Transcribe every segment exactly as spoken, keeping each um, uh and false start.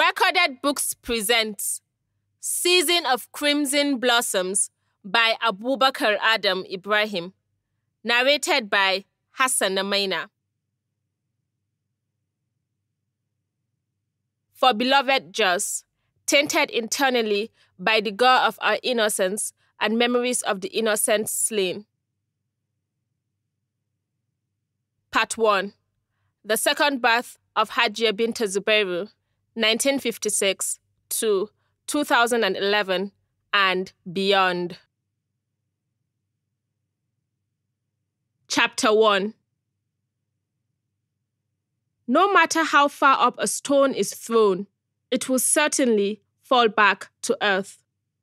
Recorded Books presents Season of Crimson Blossoms by Abubakar Adam Ibrahim. Narrated by Hassan and Maina. For beloved Joss, tainted internally by the gore of our innocence and memories of the innocent slain. Part one. The Second Birth of Hajia Binta Zubairu, nineteen fifty-six to two thousand eleven and beyond. Chapter one. No matter how far up a stone is thrown, it will certainly fall back to earth.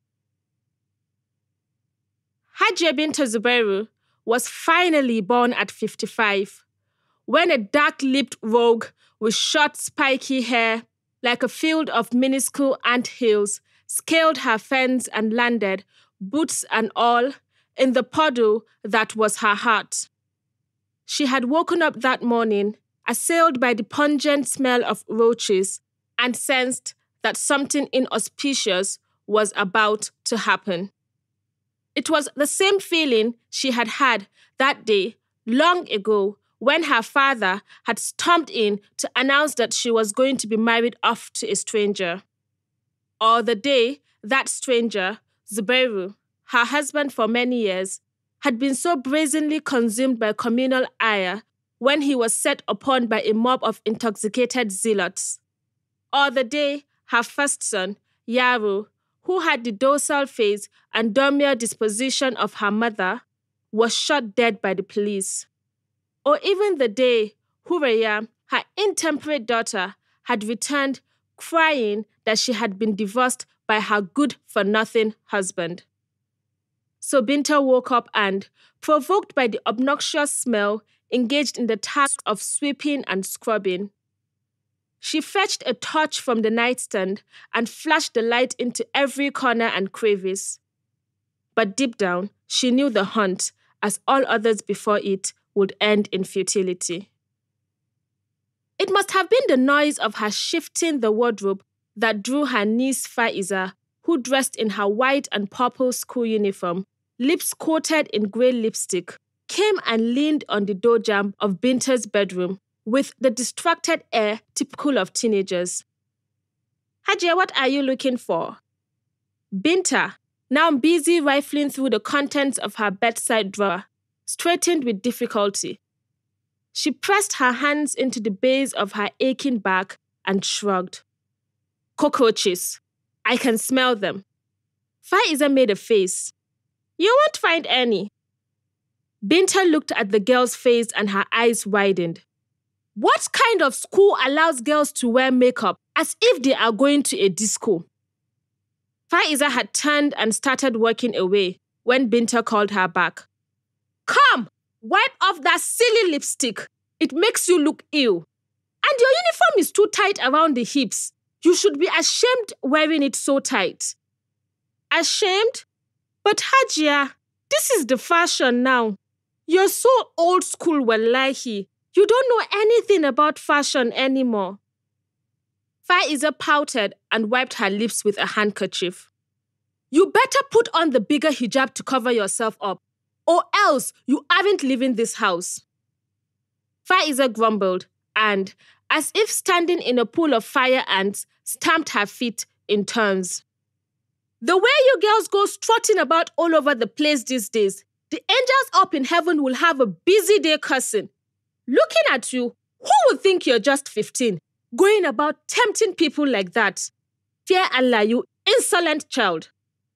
Hajia Binta Zubairu was finally born at fifty-five, when a dark-lipped rogue with short, spiky hair, like a field of minuscule anthills, scaled her fence and landed, boots and all, in the puddle that was her heart. She had woken up that morning, assailed by the pungent smell of roaches, and sensed that something inauspicious was about to happen. It was the same feeling she had had that day, long ago, when her father had stormed in to announce that she was going to be married off to a stranger. Or the day that stranger, Zubairu, her husband for many years, had been so brazenly consumed by communal ire when he was set upon by a mob of intoxicated zealots. Or the day her first son, Yaru, who had the docile face and demure disposition of her mother, was shot dead by the police. Or even the day Huraya, her intemperate daughter, had returned crying that she had been divorced by her good-for-nothing husband. So Binta woke up and, provoked by the obnoxious smell, engaged in the task of sweeping and scrubbing. She fetched a torch from the nightstand and flashed the light into every corner and crevice. But deep down, she knew the hunt, as all others before it, would end in futility. It must have been the noise of her shifting the wardrobe that drew her niece Faiza, who dressed in her white and purple school uniform, lips coated in grey lipstick, came and leaned on the door jamb of Binta's bedroom with the distracted air typical of teenagers. Hajia, what are you looking for? Binta, now busy rifling through the contents of her bedside drawer, straightened with difficulty. She pressed her hands into the base of her aching back and shrugged. Cockroaches. I can smell them. Faiza made a face. You won't find any. Binta looked at the girl's face and her eyes widened. What kind of school allows girls to wear makeup as if they are going to a disco? Faiza had turned and started walking away when Binta called her back. Come, wipe off that silly lipstick. It makes you look ill. And your uniform is too tight around the hips. You should be ashamed wearing it so tight. Ashamed? But Hajia, this is the fashion now. You're so old school, wallahi. You don't know anything about fashion anymore. Faiza pouted and wiped her lips with a handkerchief. You better put on the bigger hijab to cover yourself up, or else you aren't leaving this house. Faiza grumbled and, as if standing in a pool of fire ants, stamped her feet in turns. The way you girls go strutting about all over the place these days, the angels up in heaven will have a busy day cursing. Looking at you, who would think you're just fifteen, going about tempting people like that? Fear Allah, you insolent child.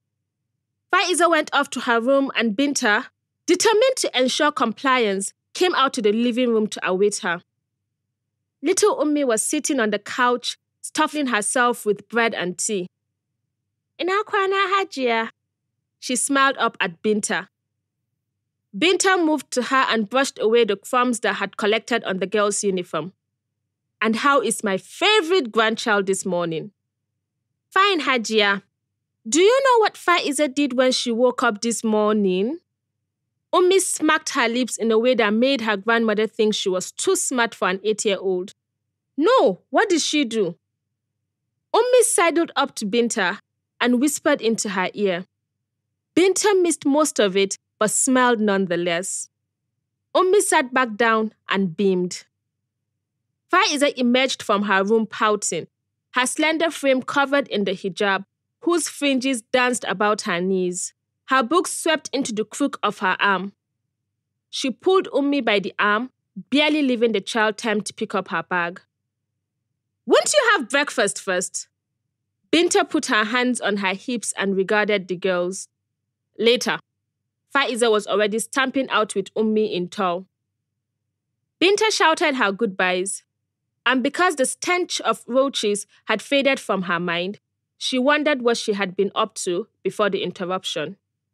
Faiza went off to her room and Binta, determined to ensure compliance, came out to the living room to await her. Little Ummi was sitting on the couch, stuffing herself with bread and tea. Ina kwana Hajia? She smiled up at Binta. Binta moved to her and brushed away the crumbs that had collected on the girl's uniform. And how is my favorite grandchild this morning? Fine, Hajia. Do you know what Faiza did when she woke up this morning? Ummi smacked her lips in a way that made her grandmother think she was too smart for an eight-year-old. No, what did she do? Ummi sidled up to Binta and whispered into her ear. Binta missed most of it, but smiled nonetheless. Ummi sat back down and beamed. Faiza emerged from her room pouting, her slender frame covered in the hijab, whose fringes danced about her knees. Her books swept into the crook of her arm. She pulled Ummi by the arm, barely leaving the child time to pick up her bag. Won't you have breakfast first? Binta put her hands on her hips and regarded the girls. Later, Faiza was already stamping out with Ummi in tow. Binta shouted her goodbyes, and because the stench of roaches had faded from her mind, she wondered what she had been up to before the interruption.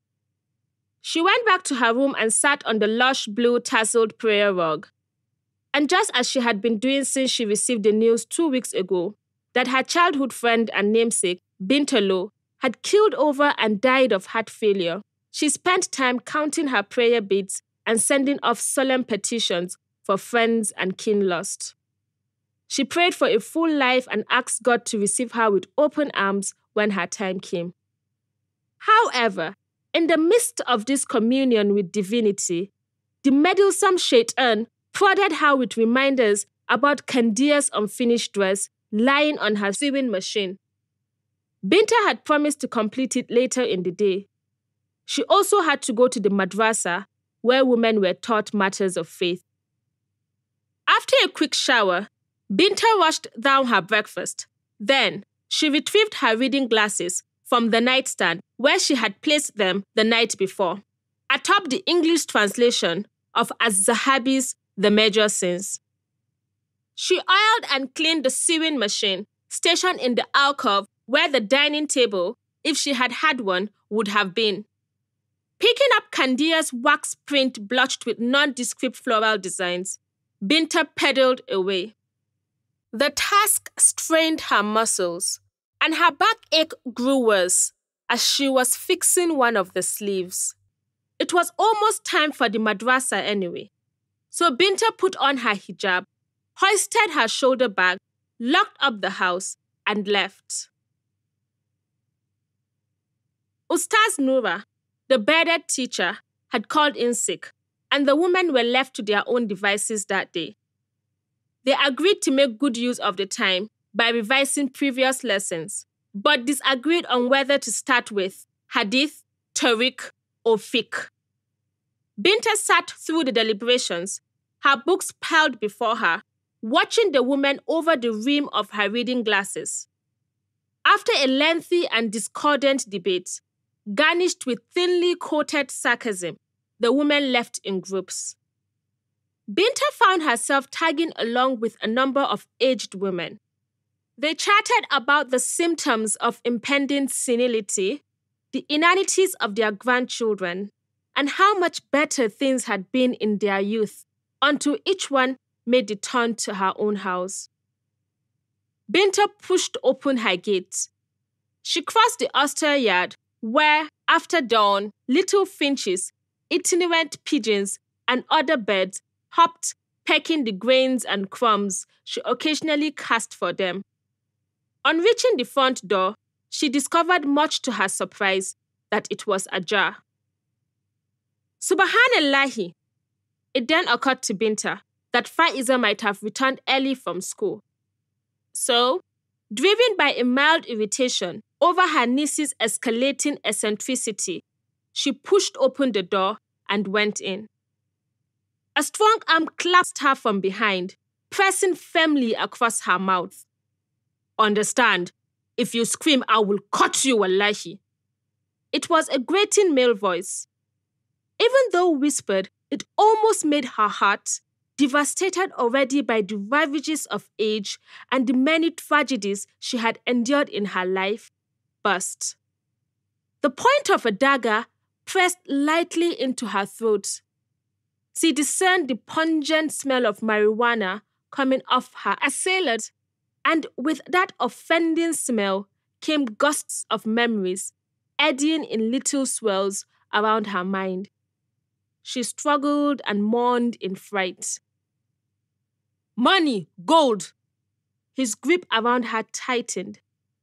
She went back to her room and sat on the lush blue tasseled prayer rug. And just as she had been doing since she received the news two weeks ago that her childhood friend and namesake, Bintalo, had killed over and died of heart failure, she spent time counting her prayer beads and sending off solemn petitions for friends and kin lost. She prayed for a full life and asked God to receive her with open arms when her time came. However, in the midst of this communion with divinity, the meddlesome shaitan prodded her with reminders about Kandia's unfinished dress lying on her sewing machine. Binta had promised to complete it later in the day. She also had to go to the madrasa, where women were taught matters of faith. After a quick shower, Binta washed down her breakfast. Then, she retrieved her reading glasses from the nightstand where she had placed them the night before, atop the English translation of Az-Zahabi's The Major Sins. She oiled and cleaned the sewing machine, stationed in the alcove where the dining table, if she had had one, would have been. Picking up Kandia's wax print blotched with nondescript floral designs, Binta pedaled away. The task strained her muscles, and her backache grew worse as she was fixing one of the sleeves. It was almost time for the madrasa anyway, so Binta put on her hijab, hoisted her shoulder bag, locked up the house, and left. Ustaz Noura, the bearded teacher, had called in sick, and the women were left to their own devices that day. They agreed to make good use of the time by revising previous lessons, but disagreed on whether to start with hadith, tariq, or fiqh. Binta sat through the deliberations, her books piled before her, watching the women over the rim of her reading glasses. After a lengthy and discordant debate, garnished with thinly coated sarcasm, the women left in groups. Binta found herself tagging along with a number of aged women. They chatted about the symptoms of impending senility, the inanities of their grandchildren, and how much better things had been in their youth, until each one made the turn to her own house. Binta pushed open her gate. She crossed the austere yard, where, after dawn, little finches, itinerant pigeons, and other birds hopped, pecking the grains and crumbs she occasionally cast for them. On reaching the front door, she discovered, much to her surprise, that it was ajar. Subhanallahi! It then occurred to Binta that Faiza might have returned early from school. So, driven by a mild irritation over her niece's escalating eccentricity, she pushed open the door and went in. A strong arm clasped her from behind, pressing firmly across her mouth. Understand, if you scream, I will cut you, wallahi. It was a grating male voice. Even though whispered, it almost made her heart, devastated already by the ravages of age and the many tragedies she had endured in her life, burst. The point of a dagger pressed lightly into her throat. She discerned the pungent smell of marijuana coming off her assailant, and with that offending smell came gusts of memories, eddying in little swirls around her mind. She struggled and mourned in fright. Money, gold! His grip around her tightened.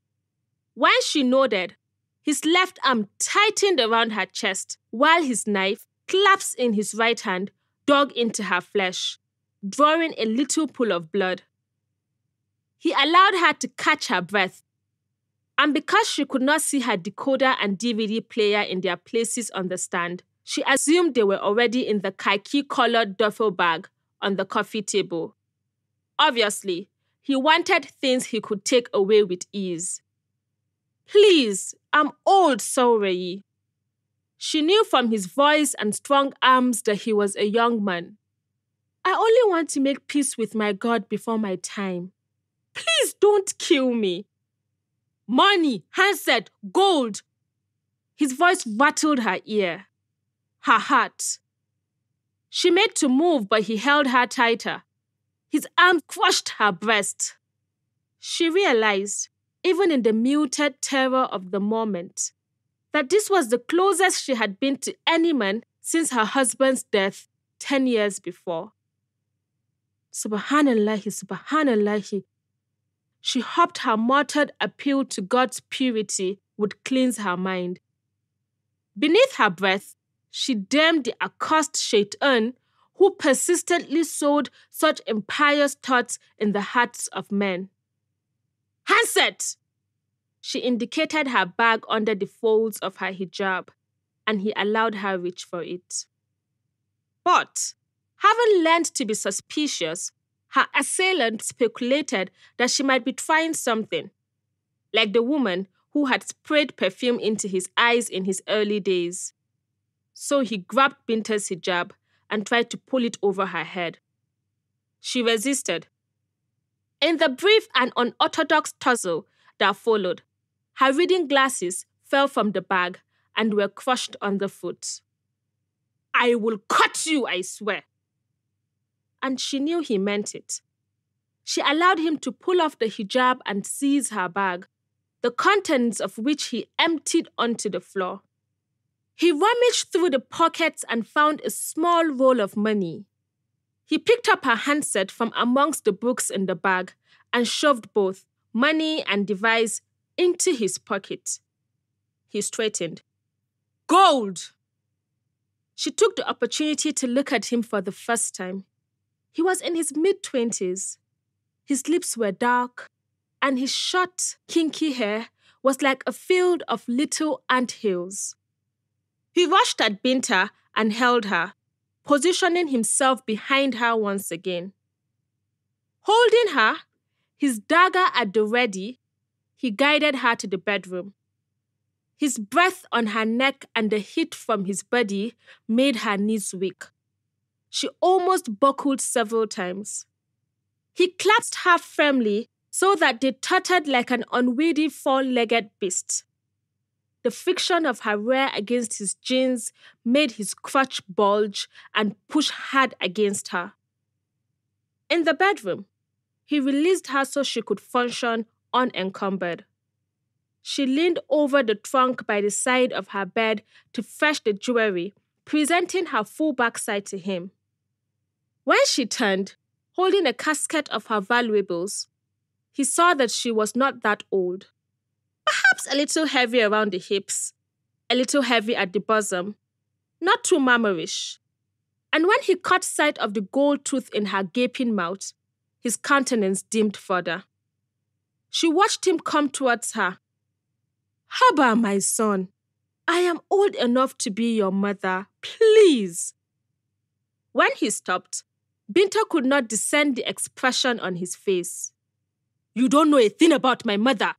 When she nodded, his left arm tightened around her chest, while his knife, clasped in his right hand, dug into her flesh, drawing a little pool of blood. He allowed her to catch her breath, and because she could not see her decoder and D V D player in their places on the stand, she assumed they were already in the khaki-colored duffel bag on the coffee table. Obviously, he wanted things he could take away with ease. Please, I'm old, sorry. She knew from his voice and strong arms that he was a young man. I only want to make peace with my God before my time. Please don't kill me. Money, handset, gold. His voice rattled her ear. Her heart. She made to move, but he held her tighter. His arm crushed her breast. She realized, even in the muted terror of the moment, that this was the closest she had been to any man since her husband's death ten years before. Subhanallahi, subhanallahi. She hoped her muttered appeal to God's purity would cleanse her mind. Beneath her breath, she damned the accursed shaitan who persistently sowed such impious thoughts in the hearts of men. Handset! She indicated her bag under the folds of her hijab, and he allowed her reach for it. But, having learned to be suspicious, her assailant speculated that she might be trying something, like the woman who had sprayed perfume into his eyes in his early days. So he grabbed Binta's hijab and tried to pull it over her head. She resisted. In the brief and unorthodox tussle that followed, her reading glasses fell from the bag and were crushed underfoot. I will cut you, I swear. And she knew he meant it. She allowed him to pull off the hijab and seize her bag, the contents of which he emptied onto the floor. He rummaged through the pockets and found a small roll of money. He picked up her handset from amongst the books in the bag and shoved both money and device into his pocket. He straightened. Gold! She took the opportunity to look at him for the first time. He was in his mid-twenties. His lips were dark, and his short, kinky hair was like a field of little anthills. He rushed at Binta and held her, positioning himself behind her once again. Holding her, his dagger at the ready, he guided her to the bedroom. His breath on her neck and the heat from his body made her knees weak. She almost buckled several times. He clasped her firmly so that they tottered like an unwieldy four-legged beast. The friction of her rear against his jeans made his crotch bulge and push hard against her. In the bedroom, he released her so she could function unencumbered. She leaned over the trunk by the side of her bed to fetch the jewelry, presenting her full backside to him. When she turned, holding a casket of her valuables, he saw that she was not that old. Perhaps a little heavy around the hips, a little heavy at the bosom, not too mammarish. And when he caught sight of the gold tooth in her gaping mouth, his countenance dimmed further. She watched him come towards her. Haba, my son, I am old enough to be your mother, please. When he stopped, Binta could not discern the expression on his face. You don't know a thing about my mother.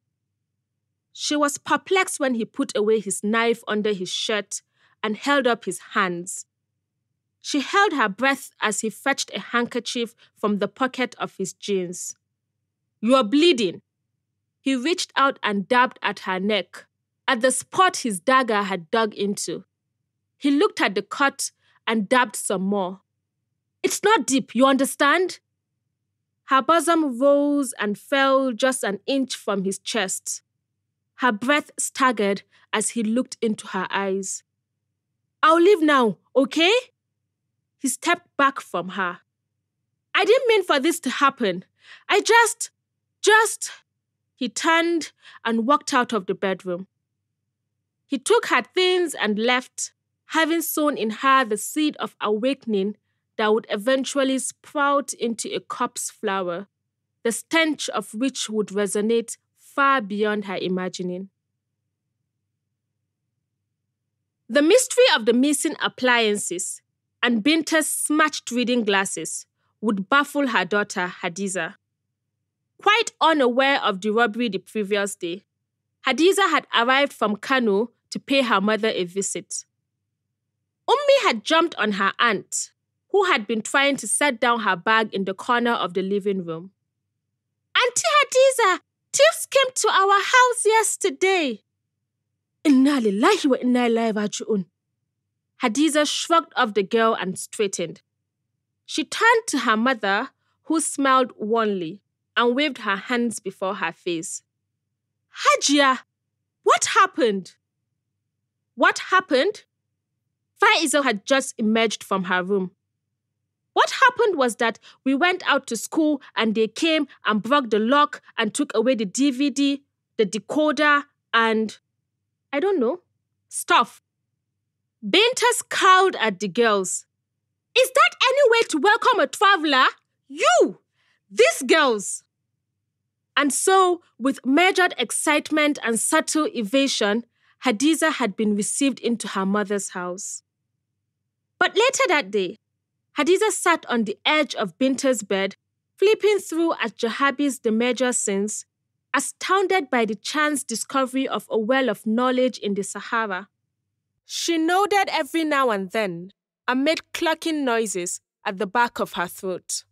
She was perplexed when he put away his knife under his shirt and held up his hands. She held her breath as he fetched a handkerchief from the pocket of his jeans. You are bleeding. He reached out and dabbed at her neck, at the spot his dagger had dug into. He looked at the cut and dabbed some more. It's not deep, you understand? Her bosom rose and fell just an inch from his chest. Her breath staggered as he looked into her eyes. I'll leave now, okay? He stepped back from her. I didn't mean for this to happen. I just, just... he turned and walked out of the bedroom. He took her things and left, having sown in her the seed of awakening that would eventually sprout into a corpse flower, the stench of which would resonate far beyond her imagining. The mystery of the missing appliances and Binta's smashed reading glasses would baffle her daughter, Hadiza. Quite unaware of the robbery the previous day, Hadiza had arrived from Kano to pay her mother a visit. Ummi had jumped on her aunt, who had been trying to set down her bag in the corner of the living room. "Auntie Hadiza, thieves came to our house yesterday." Inna lillahi wa inna ilaihi raji'un. Hadiza shrugged off the girl and straightened. She turned to her mother, who smiled wanly and waved her hands before her face. "Hajia, what happened?" What happened? Faiza had just emerged from her room. What happened was that we went out to school and they came and broke the lock and took away the D V D, the decoder, and, I don't know, stuff. Binta scowled at the girls. "Is that any way to welcome a traveler? You! These girls!" And so, with measured excitement and subtle evasion, Hadiza had been received into her mother's house. But later that day, Hadiza sat on the edge of Binta's bed, flipping through Al-Jahabi's The Major Sins, astounded by the chance discovery of a well of knowledge in the Sahara. She nodded every now and then and made clucking noises at the back of her throat.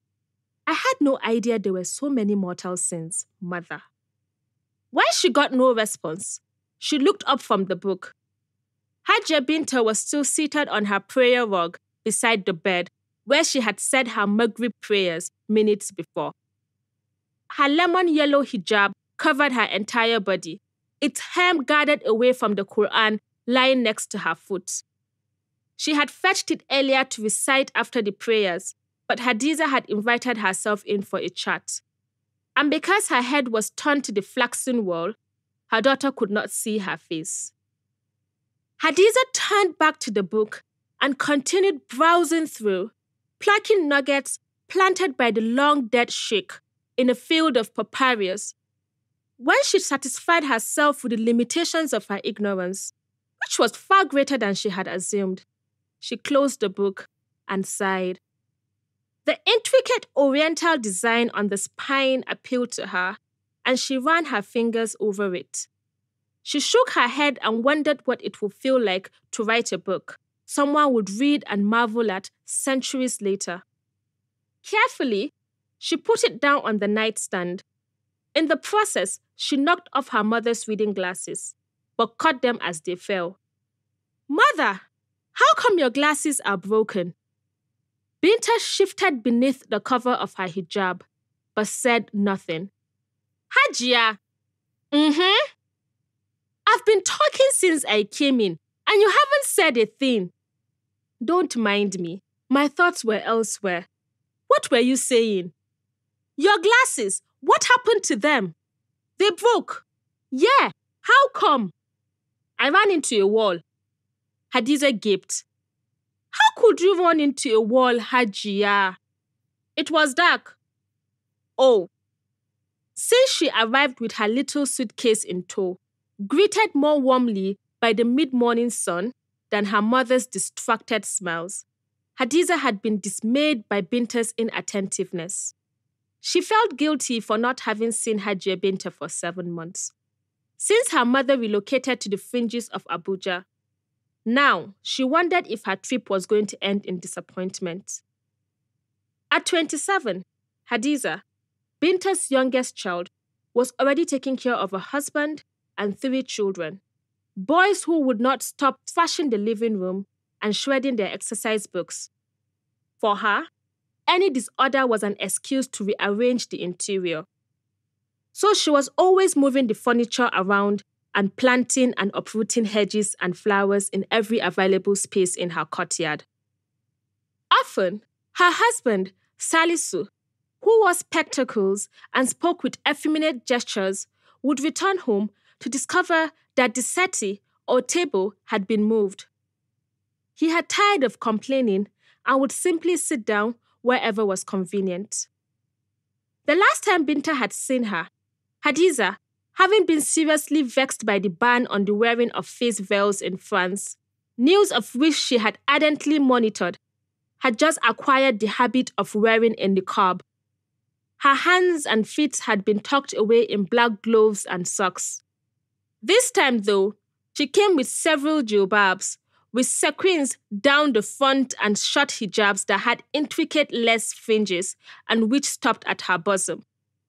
"I had no idea there were so many mortal sins, mother." When she got no response, she looked up from the book. Hajia Binta was still seated on her prayer rug beside the bed, where she had said her Maghrib prayers minutes before. Her lemon-yellow hijab covered her entire body, its hem guarded away from the Quran lying next to her foot. She had fetched it earlier to recite after the prayers, but Hadiza had invited herself in for a chat. And because her head was turned to the flaxen wall, her daughter could not see her face. Hadiza turned back to the book and continued browsing through, plucking nuggets planted by the long-dead sheikh in a field of papyrus. When she satisfied herself with the limitations of her ignorance, which was far greater than she had assumed, she closed the book and sighed. The intricate oriental design on the spine appealed to her, and she ran her fingers over it. She shook her head and wondered what it would feel like to write a book someone would read and marvel at centuries later. Carefully, she put it down on the nightstand. In the process, she knocked off her mother's reading glasses, but caught them as they fell. "Mother, how come your glasses are broken?" Binta shifted beneath the cover of her hijab, but said nothing. "Hajia." Mm-hmm. "I've been talking since I came in, and you haven't said a thing." "Don't mind me. My thoughts were elsewhere." "What were you saying?" "Your glasses. What happened to them?" "They broke." "Yeah. How come?" "I ran into a wall." Hadiza gaped. "How could you run into a wall, Hajia?" "It was dark." "Oh." Since she arrived with her little suitcase in tow, greeted more warmly by the mid-morning sun than her mother's distracted smiles, Hadiza had been dismayed by Binta's inattentiveness. She felt guilty for not having seen Hajia Binta for seven months. Since her mother relocated to the fringes of Abuja, now she wondered if her trip was going to end in disappointment. At twenty-seven, Hadiza, Binta's youngest child, was already taking care of a husband and three children, boys who would not stop trashing the living room and shredding their exercise books. For her, any disorder was an excuse to rearrange the interior. So she was always moving the furniture around and planting and uprooting hedges and flowers in every available space in her courtyard. Often, her husband, Salisu, who wore spectacles and spoke with effeminate gestures, would return home to discover that the settee or table had been moved. He had tired of complaining and would simply sit down wherever was convenient. The last time Binta had seen her, Hadiza, having been seriously vexed by the ban on the wearing of face veils in France, news of which she had ardently monitored, had just acquired the habit of wearing a niqab. Her hands and feet had been tucked away in black gloves and socks. This time, though, she came with several jilbabs, with sequins down the front and short hijabs that had intricate lace fringes and which stopped at her bosom.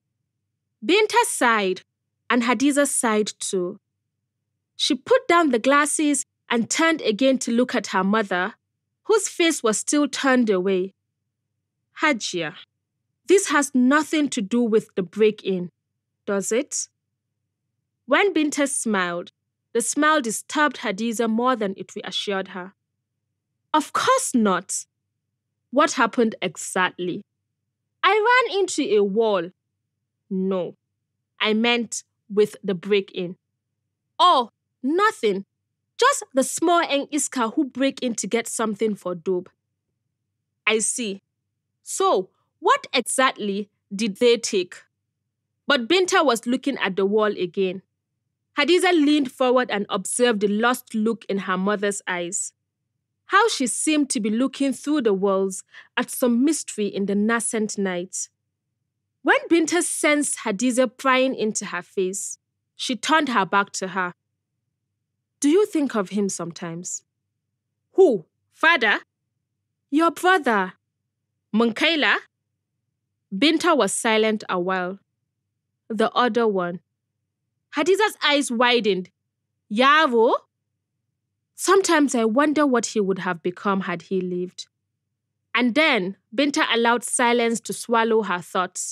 Binta sighed, and Hadiza sighed too. She put down the glasses and turned again to look at her mother, whose face was still turned away. Hajia, this has nothing to do with the break-in, does it? When Binta smiled, the smile disturbed Hadiza more than it reassured her. Of course not. What happened exactly? I ran into a wall. No, I meant with the break-in. Oh, nothing. Just the small and Iska who break in to get something for dope. I see. So, what exactly did they take? But Binta was looking at the wall again. Hadiza leaned forward and observed the lost look in her mother's eyes. How she seemed to be looking through the walls at some mystery in the nascent night. When Binta sensed Hadiza prying into her face, she turned her back to her. Do you think of him sometimes? Who? Father? Your brother. Munkaila? Binta was silent a while. The other one. Hadiza's eyes widened. Yaro? Sometimes I wonder what he would have become had he lived. And then Binta allowed silence to swallow her thoughts.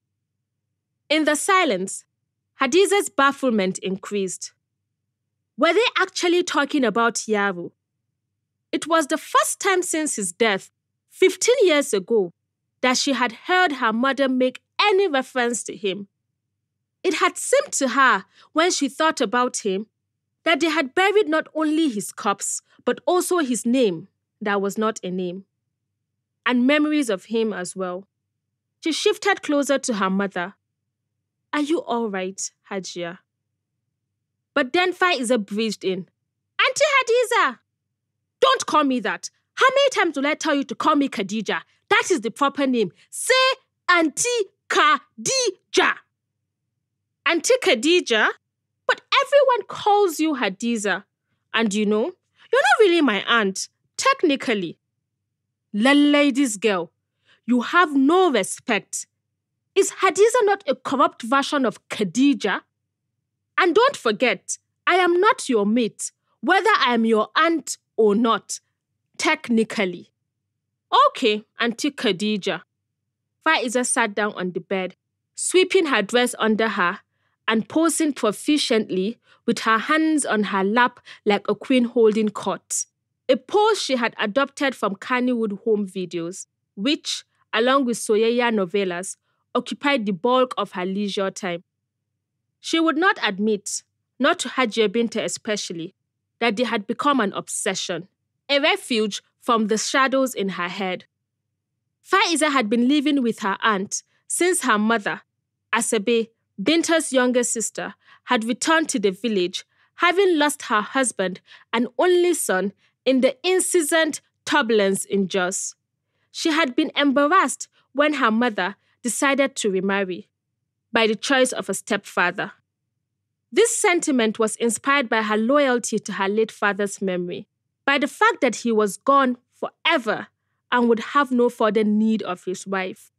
In the silence, Hadiza's bafflement increased. Were they actually talking about Yaro? It was the first time since his death, fifteen years ago, that she had heard her mother make any reference to him. It had seemed to her, when she thought about him, that they had buried not only his corpse, but also his name that was not a name, and memories of him as well. She shifted closer to her mother. Are you all right, Hajia? But then Faiza breathed in. Auntie Hadiza! Don't call me that. How many times will I tell you to call me Khadija? That is the proper name. Say Auntie Khadija. Auntie Khadija? But everyone calls you Hadiza. And you know, you're not really my aunt, technically. Lallay, this girl, you have no respect. Is Hadiza not a corrupt version of Khadija? And don't forget, I am not your mate, whether I am your aunt or not, technically. Okay, Auntie Khadija. Faiza sat down on the bed, sweeping her dress under her and posing proficiently with her hands on her lap like a queen holding court, a pose she had adopted from Kannywood home videos, which, along with Soyayya novellas, occupied the bulk of her leisure time. She would not admit, not to Hajia Binta especially, that they had become an obsession, a refuge from the shadows in her head. Faiza had been living with her aunt since her mother, Asabe, Binta's younger sister, had returned to the village, having lost her husband and only son in the incessant turbulence in Jos. She had been embarrassed when her mother decided to remarry, by the choice of a stepfather. This sentiment was inspired by her loyalty to her late father's memory, by the fact that he was gone forever and would have no further need of his wife.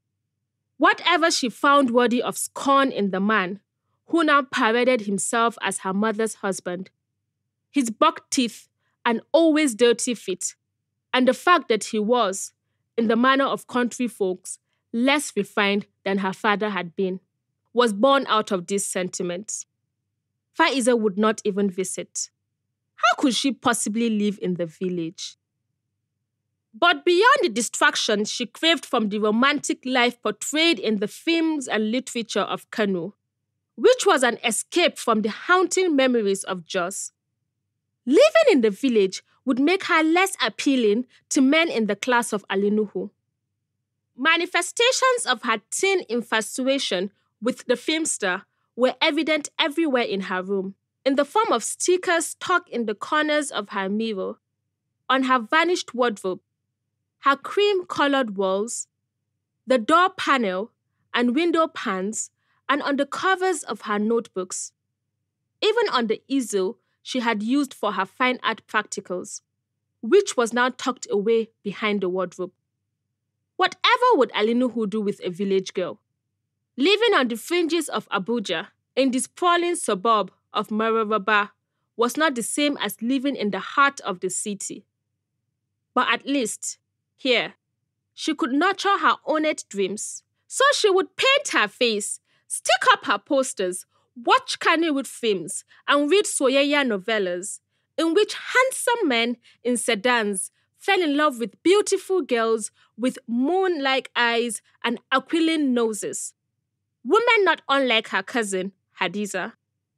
Whatever she found worthy of scorn in the man, who now paraded himself as her mother's husband, his buck teeth and always dirty feet, and the fact that he was, in the manner of country folks, less refined than her father had been, was born out of these sentiments. Faiza would not even visit. How could she possibly live in the village? But beyond the distraction she craved from the romantic life portrayed in the films and literature of Kano, which was an escape from the haunting memories of Jos, living in the village would make her less appealing to men in the class of Alinuhu. Manifestations of her teen infatuation with the filmster were evident everywhere in her room, in the form of stickers stuck in the corners of her mirror, on her varnished wardrobe, her cream-colored walls, the door panel and window pans, and on the covers of her notebooks, even on the easel she had used for her fine art practicals, which was now tucked away behind the wardrobe. Whatever would Alinuhu do with a village girl? Living on the fringes of Abuja, in the sprawling suburb of Mararaba, was not the same as living in the heart of the city. But at least, here, she could nurture her honest dreams. So she would paint her face, stick up her posters, watch Kannywood films, and read Soyayya novellas, in which handsome men in sedans fell in love with beautiful girls with moon-like eyes and aquiline noses. Women not unlike her cousin, Hadiza.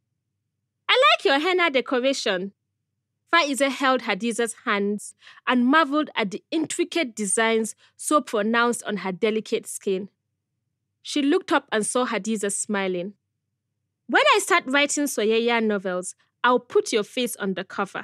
I like your henna decoration. Faiza held Hadiza's hands and marveled at the intricate designs so pronounced on her delicate skin. She looked up and saw Hadiza smiling. When I start writing Soyayya novels, I'll put your face on the cover.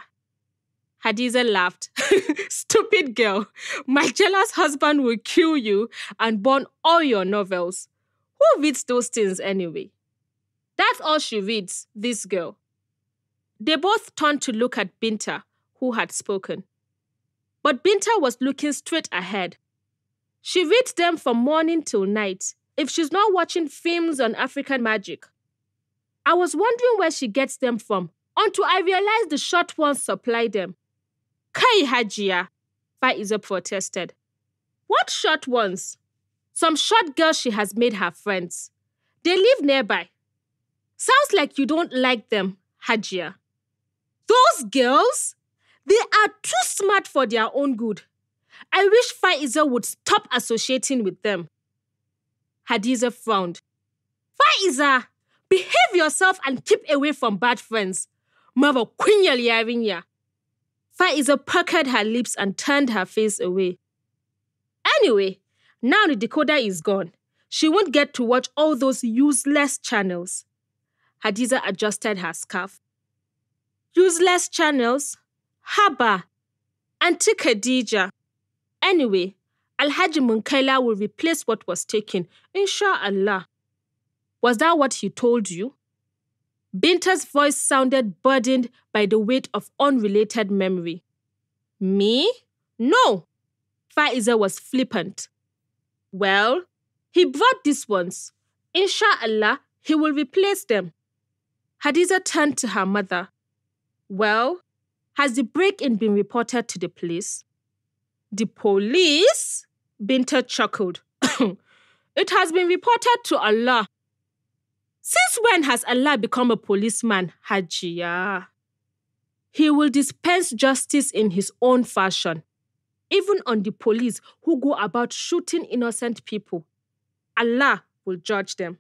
Hadiza laughed. Stupid girl. My jealous husband will kill you and burn all your novels. Who reads those things anyway? That's all she reads, this girl. They both turned to look at Binta, who had spoken. But Binta was looking straight ahead. She reads them from morning till night, if she's not watching films on African magic. I was wondering where she gets them from, until I realized the short ones supply them. Kai Hajia, Faiza protested. What short ones? Some short girls she has made her friends. They live nearby. Sounds like you don't like them, Hajia. Those girls? They are too smart for their own good. I wish Faiza would stop associating with them. Hadiza frowned. Faiza, behave yourself and keep away from bad friends. Mava kunyal yarinya. Faiza puckered her lips and turned her face away. Anyway, now the decoder is gone. She won't get to watch all those useless channels. Hadiza adjusted her scarf. Useless channels? Haba. Auntie Khadija. Anyway, Alhaji Munkaila will replace what was taken, inshallah. Was that what he told you? Binta's voice sounded burdened by the weight of unrelated memory. Me? No. Faiza was flippant. Well, he brought these ones. Inshallah, he will replace them. Hadiza turned to her mother. Well, has the break-in been reported to the police? The police? Binta chuckled. It has been reported to Allah. Since when has Allah become a policeman, Hajia? He will dispense justice in his own fashion, even on the police who go about shooting innocent people. Allah will judge them.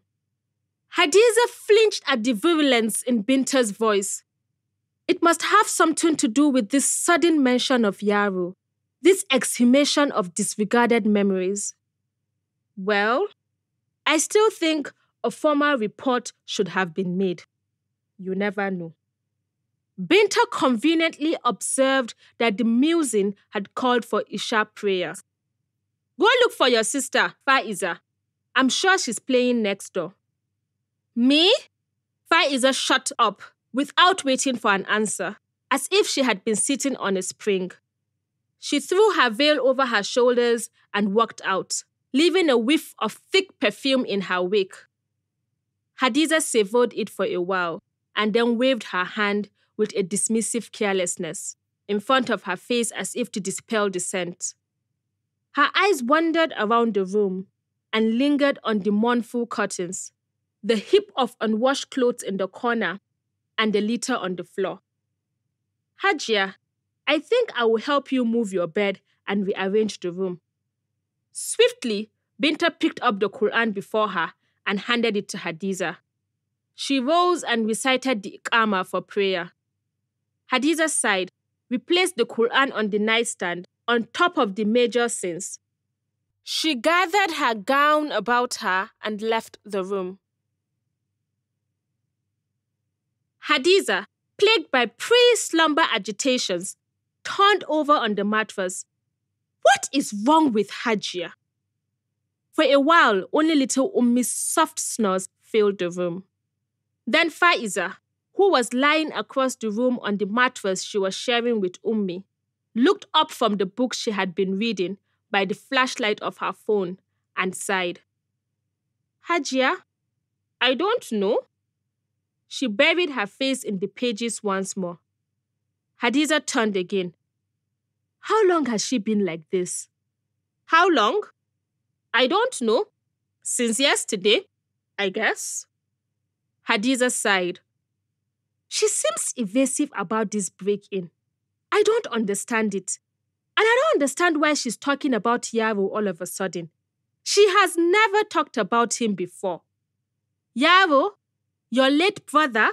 Hadiza flinched at the virulence in Binta's voice. It must have something to do with this sudden mention of Yaro, this exhumation of disregarded memories. Well, I still think a formal report should have been made. You never know. Binta conveniently observed that the muezzin had called for Isha prayer. Go look for your sister, Faiza. I'm sure she's playing next door. Me? Faiza shut up without waiting for an answer, as if she had been sitting on a spring. She threw her veil over her shoulders and walked out, leaving a whiff of thick perfume in her wake. Hadiza savored it for a while and then waved her hand with a dismissive carelessness in front of her face as if to dispel the scent. Her eyes wandered around the room and lingered on the mournful curtains, the heap of unwashed clothes in the corner, and the litter on the floor. Hajia, I think I will help you move your bed and rearranged the room. Swiftly, Binta picked up the Quran before her and handed it to Hadiza. She rose and recited the Iqama for prayer. Hadiza sighed, replaced the Quran on the nightstand on top of the major sins. She gathered her gown about her and left the room. Hadiza, plagued by pre-slumber agitations, turned over on the mattress. What is wrong with Hajia? For a while, only little Ummi's soft snores filled the room. Then Faiza, who was lying across the room on the mattress she was sharing with Ummi, looked up from the book she had been reading by the flashlight of her phone and sighed. Hajia, I don't know. She buried her face in the pages once more. Hadiza turned again. How long has she been like this? How long? I don't know. Since yesterday, I guess. Hadiza sighed. She seems evasive about this break-in. I don't understand it. And I don't understand why she's talking about Yaro all of a sudden. She has never talked about him before. Yaro, your late brother?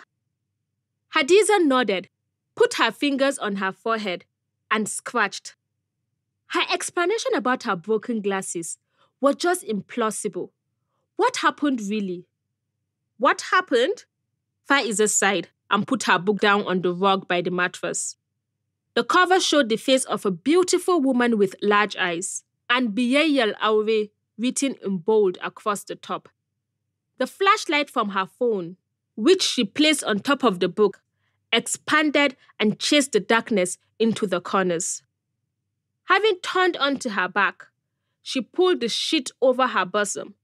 Hadiza nodded, put her fingers on her forehead, and scratched. Her explanation about her broken glasses was just implausible. What happened really? What happened? Faiza sighed and put her book down on the rug by the mattress. The cover showed the face of a beautiful woman with large eyes and Biyayal Aure written in bold across the top. The flashlight from her phone, which she placed on top of the book, expanded and chased the darkness into the corners. Having turned onto her back, she pulled the sheet over her bosom.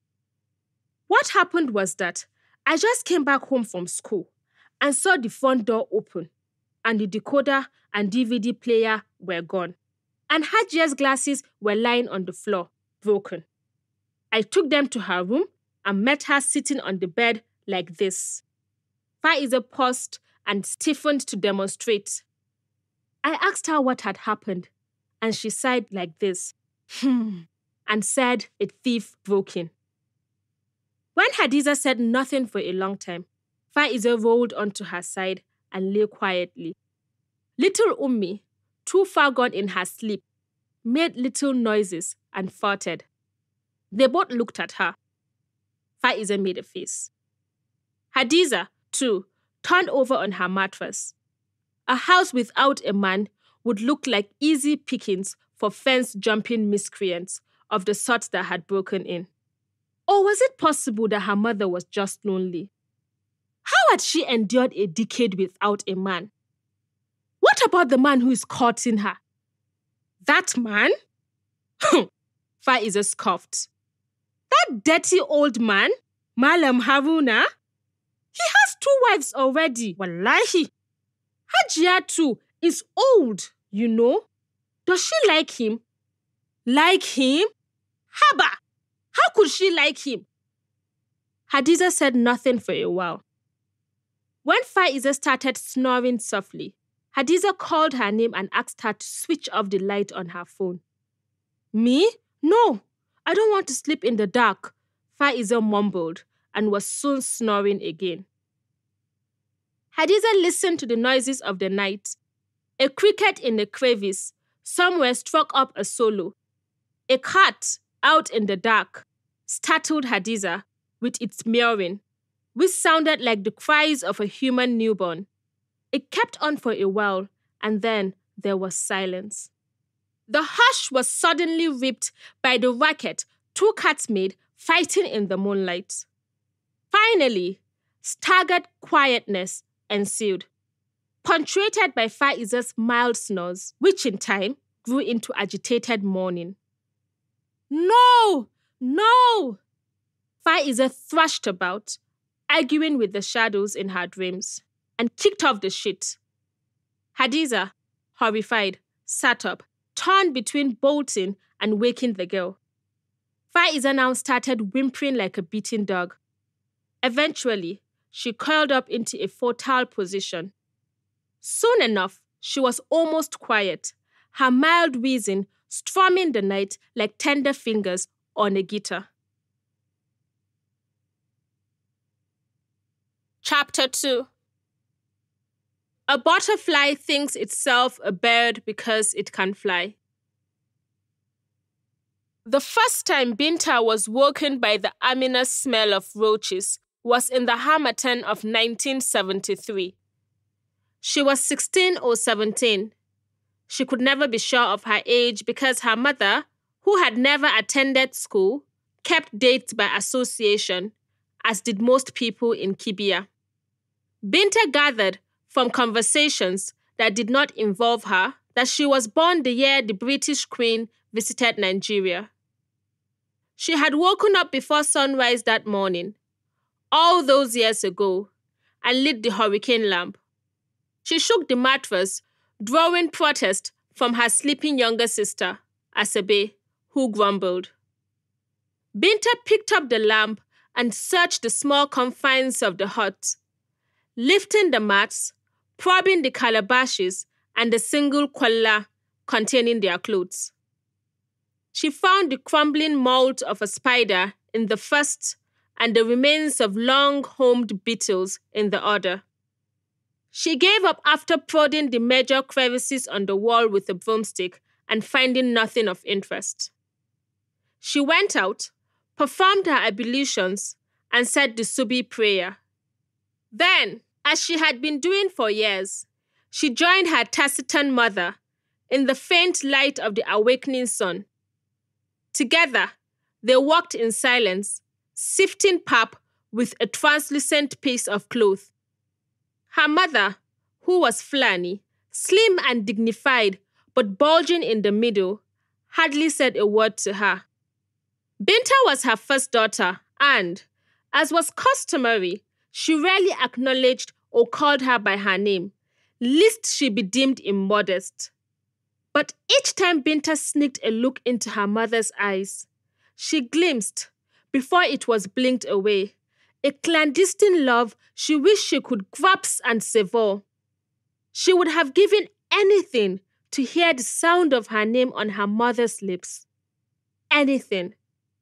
What happened was that I just came back home from school and saw the front door open, and the decoder and D V D player were gone, and Hajia's glasses were lying on the floor, broken. I took them to her room and met her sitting on the bed like this. Faiza paused and stiffened to demonstrate. I asked her what had happened, and she sighed like this, hmm, and said, a thief broke in. When Hadiza said nothing for a long time, Faiza rolled onto her side and lay quietly. Little Ummi, too far gone in her sleep, made little noises and farted. They both looked at her. Faiza made a face. Hadiza, too, turned over on her mattress. A house without a man would look like easy pickings for fence-jumping miscreants of the sort that had broken in. Or was it possible that her mother was just lonely? How had she endured a decade without a man? What about the man who is courting her? That man? Faiza scoffed. That dirty old man, Malam Haruna? He has two wives already, wallahi. Hajia too is old, you know. Does she like him? Like him? Haba! How could she like him? Hadiza said nothing for a while. When Faiza started snoring softly, Hadiza called her name and asked her to switch off the light on her phone. Me? No, I don't want to sleep in the dark, Faiza mumbled and was soon snoring again. Hadiza listened to the noises of the night. A cricket in a crevice somewhere struck up a solo. A cat, out in the dark, startled Hadiza with its meowing, which sounded like the cries of a human newborn. It kept on for a while, and then there was silence. The hush was suddenly ripped by the racket two cats made fighting in the moonlight. Finally, staggered quietness ensued, punctuated by Faiza's mild snores, which in time grew into agitated mourning. No! No! Faiza thrashed about, arguing with the shadows in her dreams, and kicked off the sheet. Hadiza, horrified, sat up, torn between bolting and waking the girl. Faiza now started whimpering like a beaten dog. Eventually, she curled up into a fetal position. Soon enough, she was almost quiet, her mild wheezing strumming the night like tender fingers on a guitar. Chapter two. A butterfly thinks itself a bird because it can fly. The first time Binta was woken by the ominous smell of roaches was in the Harmattan of nineteen seventy-three. She was sixteen or seventeen. She could never be sure of her age because her mother, who had never attended school, kept dates by association, as did most people in Kibia. Binta gathered from conversations that did not involve her that she was born the year the British Queen visited Nigeria. She had woken up before sunrise that morning, all those years ago, and lit the hurricane lamp. She shook the mattress, drawing protest from her sleeping younger sister, Asebe, who grumbled. Binta picked up the lamp and searched the small confines of the hut, lifting the mats, probing the calabashes and the single kwalla containing their clothes. She found the crumbling mold of a spider in the first and the remains of long-homed beetles in the other. She gave up after prodding the major crevices on the wall with a broomstick and finding nothing of interest. She went out, performed her ablutions, and said the Subi prayer. Then, as she had been doing for years, she joined her taciturn mother in the faint light of the awakening sun. Together, they walked in silence, sifting pap with a translucent piece of cloth. Her mother, who was Fulani, slim and dignified, but bulging in the middle, hardly said a word to her. Binta was her first daughter, and, as was customary, she rarely acknowledged or called her by her name, lest she be deemed immodest. But each time Binta sneaked a look into her mother's eyes, she glimpsed, before it was blinked away, a clandestine love she wished she could grasp and savor. She would have given anything to hear the sound of her name on her mother's lips. Anything.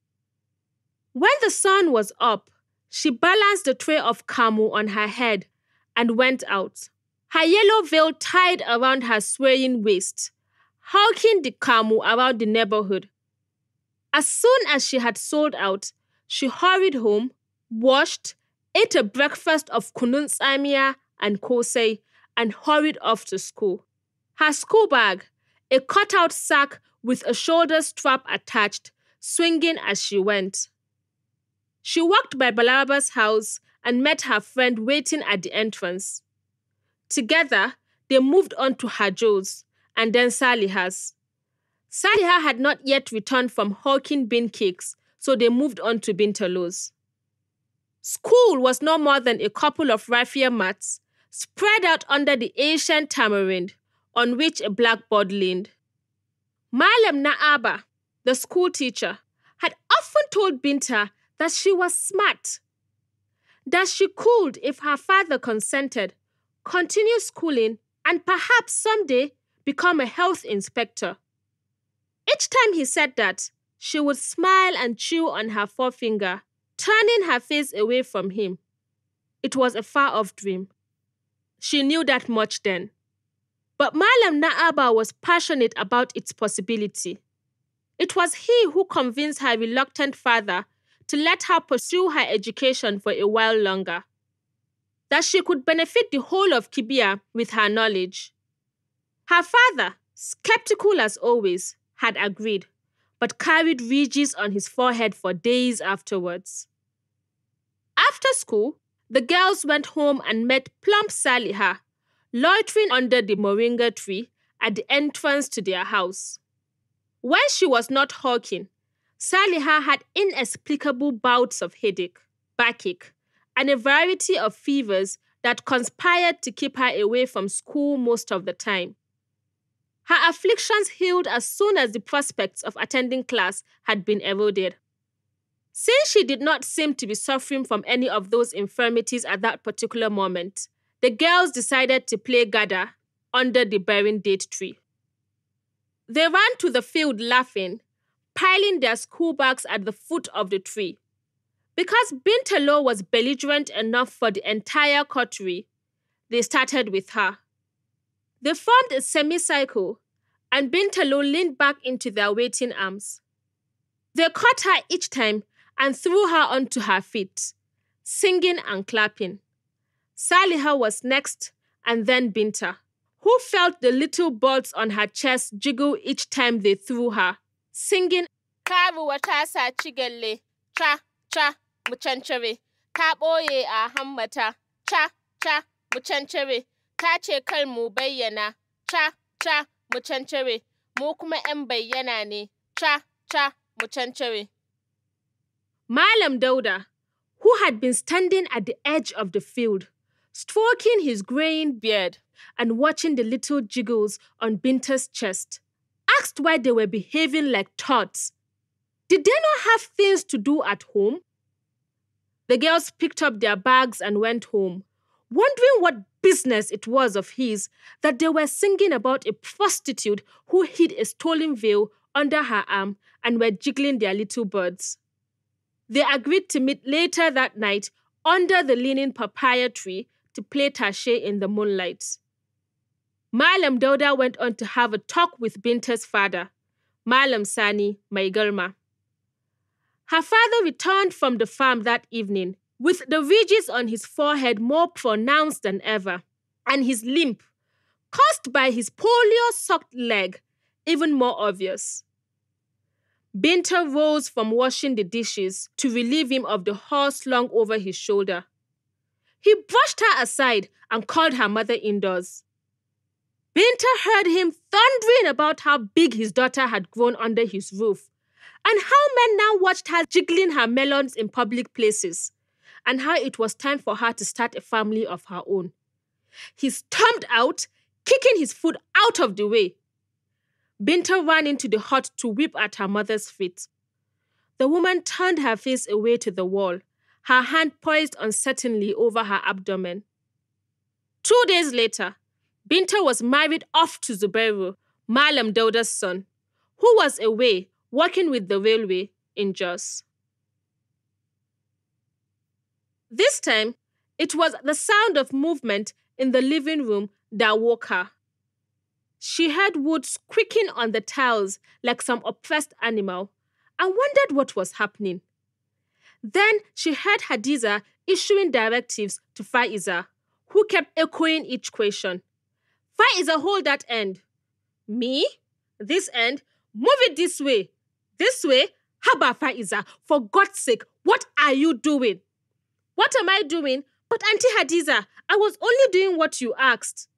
When the sun was up, she balanced the tray of kamu on her head and went out, her yellow veil tied around her swaying waist, hawking the kamu around the neighborhood. As soon as she had sold out, she hurried home, washed, ate a breakfast of kunun tsamiya and kosei, and hurried off to school. Her school bag, a cut-out sack with a shoulder strap attached, swinging as she went. She walked by Balaraba's house and met her friend waiting at the entrance. Together, they moved on to Hajo's and then Saliha's. Saliha had not yet returned from hawking bean cakes, so they moved on to Bintalo's. School was no more than a couple of raffia mats spread out under the ancient tamarind on which a blackboard leaned. Malam Na'aba, the school teacher, had often told Binta that she was smart, that she could, if her father consented, continue schooling and perhaps someday become a health inspector. Each time he said that, she would smile and chew on her forefinger, turning her face away from him. It was a far-off dream. She knew that much then. But Malam Na'aba was passionate about its possibility. It was he who convinced her reluctant father to let her pursue her education for a while longer, that she could benefit the whole of Kibia with her knowledge. Her father, skeptical as always, had agreed, but carried ridges on his forehead for days afterwards. After school, the girls went home and met plump Saliha, loitering under the moringa tree at the entrance to their house. When she was not hawking, Saliha had inexplicable bouts of headache, backache, and a variety of fevers that conspired to keep her away from school most of the time. Her afflictions healed as soon as the prospects of attending class had been eroded. Since she did not seem to be suffering from any of those infirmities at that particular moment, the girls decided to play gada under the bearing date tree. They ran to the field laughing, piling their school bags at the foot of the tree. Because Binta was belligerent enough for the entire coterie, they started with her. They formed a semicircle, and Binta leaned back into their waiting arms. They caught her each time and threw her onto her feet, singing and clapping. Saliha was next, and then Binta, who felt the little birds on her chest jiggle each time they threw her, singing, Karuwa ta saci gyalle, cha, cha, mu cancare, ta ɓoye a hammata, cha, cha, mu cancare, ta ce kar mu bayyana, cha, cha, mu cancare, mu kuma ‘yan bayyana ne, cha, cha, mu cancare. Malam Dauda, who had been standing at the edge of the field, stroking his graying beard and watching the little jiggles on Binta's chest, asked why they were behaving like tots. Did they not have things to do at home? The girls picked up their bags and went home, wondering what business it was of his that they were singing about a prostitute who hid a stolen veil under her arm and were jiggling their little birds. They agreed to meet later that night under the leaning papaya tree to play tache in the moonlight. Malam Dauda went on to have a talk with Binta's father, Malam Sani Mai Girma. Her father returned from the farm that evening with the ridges on his forehead more pronounced than ever, and his limp, caused by his polio-socked leg, even more obvious. Binta rose from washing the dishes to relieve him of the horse slung over his shoulder. He brushed her aside and called her mother indoors. Binta heard him thundering about how big his daughter had grown under his roof, and how men now watched her jiggling her melons in public places, and how it was time for her to start a family of her own. He stormed out, kicking his foot out of the way. Binta ran into the hut to weep at her mother's feet. The woman turned her face away to the wall, her hand poised uncertainly over her abdomen. Two days later, Binta was married off to Zubairu, Malam Dauda's son, who was away working with the railway in Jos. This time, it was the sound of movement in the living room that woke her. She heard wood squeaking on the tiles like some oppressed animal and wondered what was happening. Then she heard Hadiza issuing directives to Faiza, who kept echoing each question. Faiza, hold that end. Me? This end? Move it this way. This way? Haba Faiza, for God's sake, what are you doing? What am I doing? But Auntie Hadiza, I was only doing what you asked.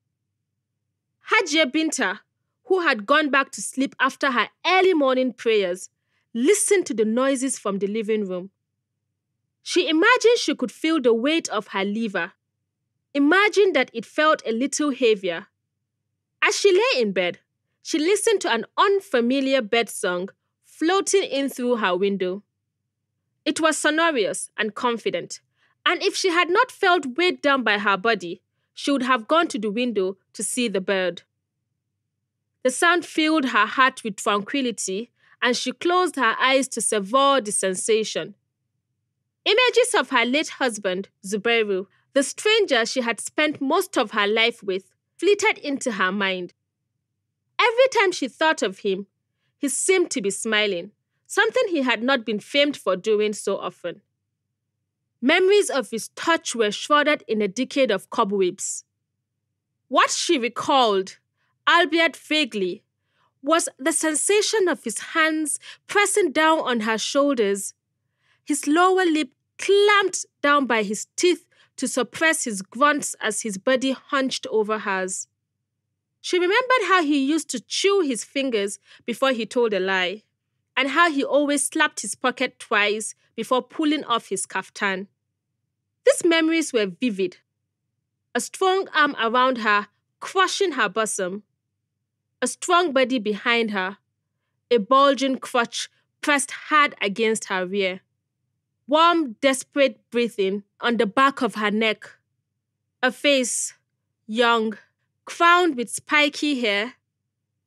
Hajia Binta, who had gone back to sleep after her early morning prayers, listened to the noises from the living room. She imagined she could feel the weight of her liver. Imagined that it felt a little heavier. As she lay in bed, she listened to an unfamiliar bird song floating in through her window. It was sonorous and confident, and if she had not felt weighed down by her body, she would have gone to the window to see the bird. The sound filled her heart with tranquility, and she closed her eyes to savor the sensation. Images of her late husband, Zubairu, the stranger she had spent most of her life with, flitted into her mind. Every time she thought of him, he seemed to be smiling, something he had not been famed for doing so often. Memories of his touch were shrouded in a decade of cobwebs. What she recalled, albeit vaguely, was the sensation of his hands pressing down on her shoulders, his lower lip clamped down by his teeth to suppress his grunts as his body hunched over hers. She remembered how he used to chew his fingers before he told a lie, and how he always slapped his pocket twice before pulling off his kaftan. These memories were vivid. A strong arm around her, crushing her bosom. A strong body behind her. A bulging crotch pressed hard against her rear. Warm, desperate breathing on the back of her neck. A face, young, crowned with spiky hair.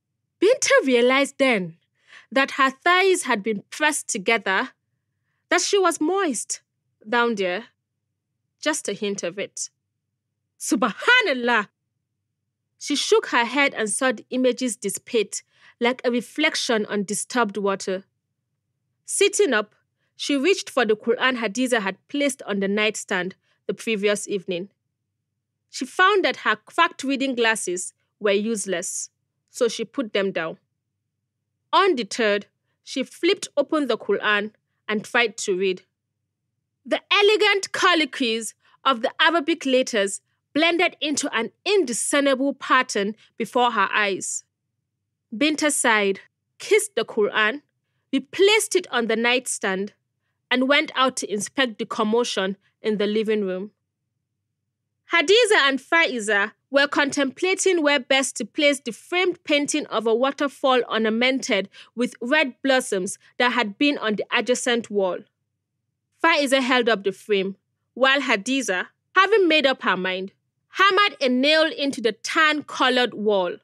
Binta realized then that her thighs had been pressed together, that she was moist down there. Just a hint of it. Subhanallah! She shook her head and saw the images dissipate like a reflection on disturbed water. Sitting up, she reached for the Quran Hadiza had placed on the nightstand the previous evening. She found that her cracked reading glasses were useless, so she put them down. Undeterred, she flipped open the Quran and tried to read. The elegant colloquies of the Arabic letters blended into an indiscernible pattern before her eyes. Binta sighed, kissed the Quran, replaced it on the nightstand, and went out to inspect the commotion in the living room. Hadiza and Faiza were contemplating where best to place the framed painting of a waterfall ornamented with red blossoms that had been on the adjacent wall. Faiza held up the frame, while Hadiza, having made up her mind, hammered a nail into the tan-colored wall.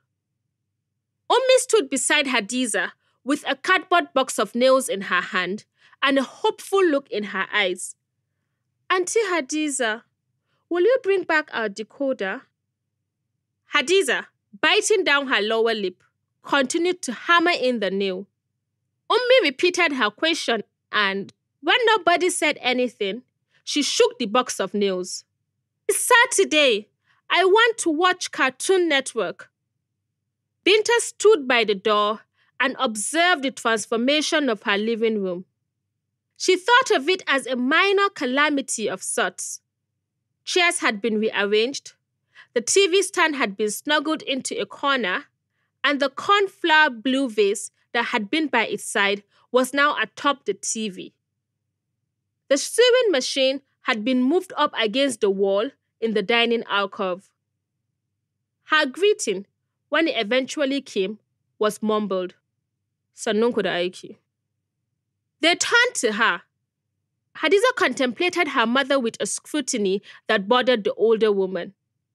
Ummi stood beside Hadiza with a cardboard box of nails in her hand and a hopeful look in her eyes. Auntie Hadiza, will you bring back our decoder? Hadiza, biting down her lower lip, continued to hammer in the nail. Ummi repeated her question and, when nobody said anything, she shook the box of nails. It's Saturday. I want to watch Cartoon Network. Binta stood by the door and observed the transformation of her living room. She thought of it as a minor calamity of sorts. Chairs had been rearranged, the T V stand had been snuggled into a corner, and the cornflower blue vase that had been by its side was now atop the T V. The sewing machine had been moved up against the wall in the dining alcove. Her greeting, when it eventually came, was mumbled. Sannun ku da aiki. They turned to her. Hadiza contemplated her mother with a scrutiny that bothered the older woman.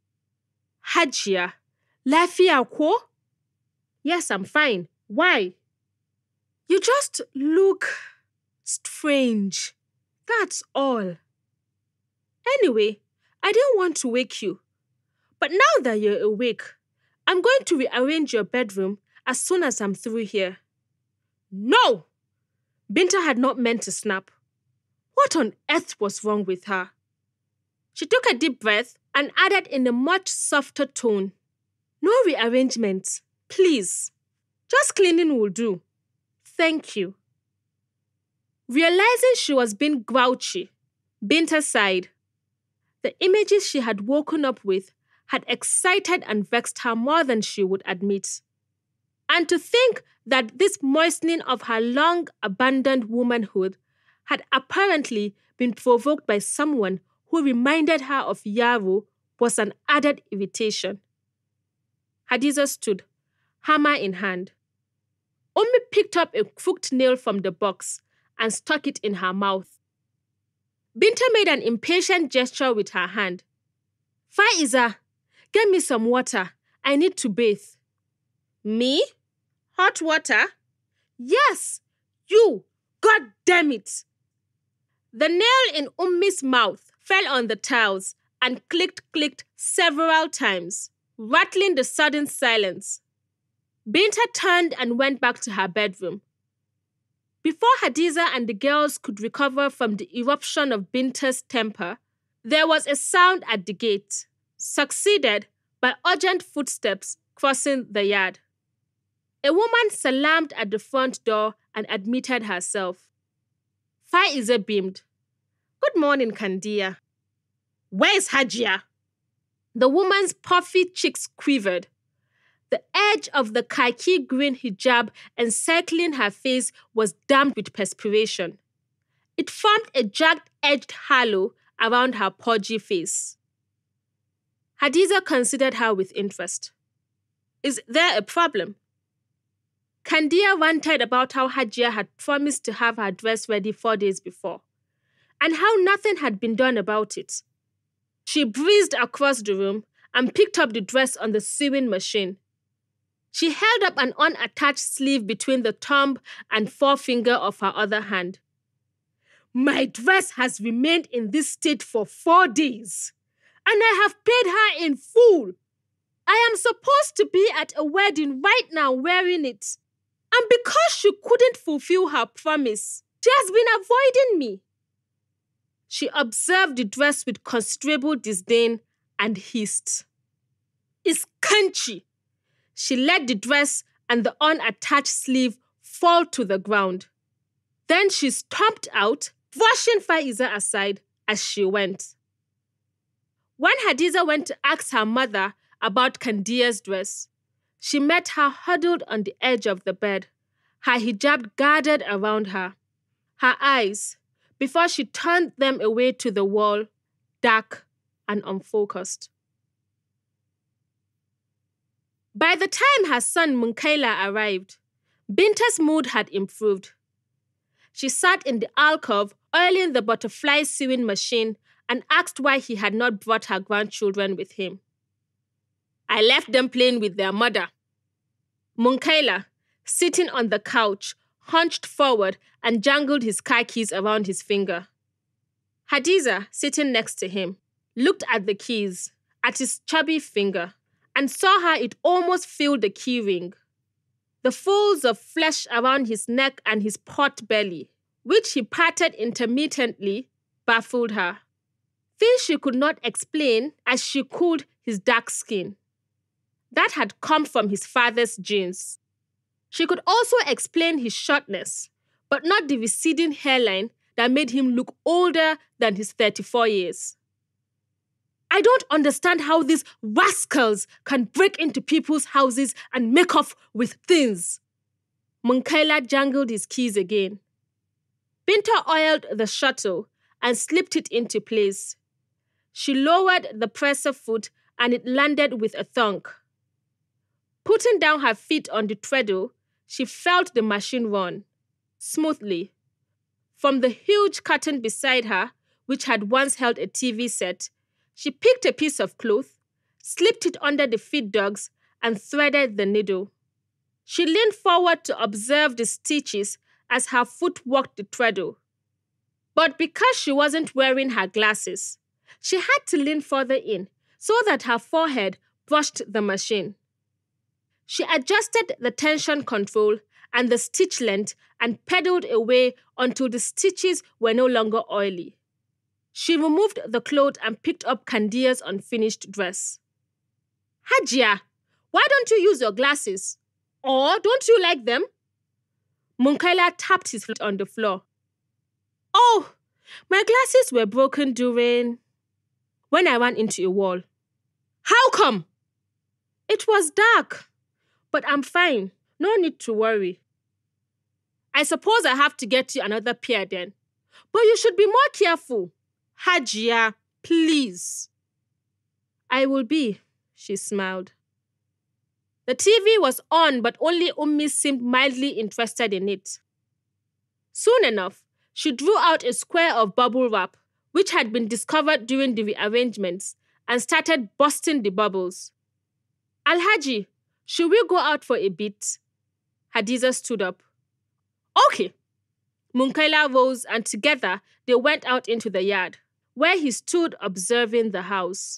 Hajiya, lafiya ko? Yes, I'm fine. Why? You just look strange. That's all. Anyway, I didn't want to wake you. But now that you're awake, I'm going to rearrange your bedroom as soon as I'm through here. No! Binta had not meant to snap. What on earth was wrong with her? She took a deep breath and added in a much softer tone, no rearrangements, please. Just cleaning will do. Thank you. Realizing she was being grouchy, Binta sighed. The images she had woken up with had excited and vexed her more than she would admit. And to think that this moistening of her long-abandoned womanhood had apparently been provoked by someone who reminded her of Yaro was an added irritation. Hadiza stood, hammer in hand. Ummi picked up a crooked nail from the box and stuck it in her mouth. Binta made an impatient gesture with her hand. Faiza, get me some water. I need to bathe. Me? Hot water? Yes, you. God damn it. The nail in Ummi's mouth fell on the tiles and clicked-clicked several times, rattling the sudden silence. Binta turned and went back to her bedroom. Before Hadiza and the girls could recover from the eruption of Binta's temper, there was a sound at the gate, succeeded by urgent footsteps crossing the yard. A woman salaamed at the front door and admitted herself. Faiza beamed. Good morning, Kandia. Where's Hajiya? The woman's puffy cheeks quivered. The edge of the khaki green hijab encircling her face was damp with perspiration. It formed a jagged-edged halo around her podgy face. Hadiza considered her with interest. Is there a problem? Kandia ranted about how Hajiya had promised to have her dress ready four days before, and how nothing had been done about it. She breezed across the room and picked up the dress on the sewing machine. She held up an unattached sleeve between the thumb and forefinger of her other hand. My dress has remained in this state for four days, and I have paid her in full. I am supposed to be at a wedding right now wearing it. And because she couldn't fulfill her promise, she has been avoiding me. She observed the dress with considerable disdain and hissed. It's country. She let the dress and the unattached sleeve fall to the ground. Then she stomped out, brushing Faiza aside as she went. When Hadiza went to ask her mother about Kandia's dress, she met her huddled on the edge of the bed, her hijab gathered around her. Her eyes, before she turned them away to the wall, dark and unfocused. By the time her son Munkaila arrived, Binta's mood had improved. She sat in the alcove, oiling the butterfly sewing machine, and asked why he had not brought her grandchildren with him. I left them playing with their mother. Munkaila, sitting on the couch, hunched forward and jangled his car keys around his finger. Hadiza, sitting next to him, looked at the keys, at his chubby finger, and saw how it almost filled the key ring. The folds of flesh around his neck and his pot belly, which he patted intermittently, baffled her. Things she could not explain as she cooled his dark skin. That had come from his father's genes. She could also explain his shortness, but not the receding hairline that made him look older than his thirty-four years. I don't understand how these rascals can break into people's houses and make off with things. Munkaila jangled his keys again. Binta oiled the shuttle and slipped it into place. She lowered the presser foot and it landed with a thunk. Putting down her feet on the treadle, she felt the machine run smoothly. From the huge curtain beside her, which had once held a T V set, she picked a piece of cloth, slipped it under the feed dogs, and threaded the needle. She leaned forward to observe the stitches as her foot walked the treadle. But because she wasn't wearing her glasses, she had to lean further in so that her forehead brushed the machine. She adjusted the tension control and the stitch length and pedaled away until the stitches were no longer oily. She removed the cloth and picked up Kandia's unfinished dress. Hajia, why don't you use your glasses? Or don't you like them? Munkaila tapped his foot on the floor. Oh, my glasses were broken during... when I ran into a wall. How come? It was dark, but I'm fine. No need to worry. I suppose I have to get you another pair then. But you should be more careful. Hajia, please. I will be, she smiled. The T V was on, but only Ummi seemed mildly interested in it. Soon enough, she drew out a square of bubble wrap, which had been discovered during the rearrangements, and started busting the bubbles. Alhaji, should we go out for a bit? Hadiza stood up. Okay. Munkaila rose, and together they went out into the yard, where he stood observing the house.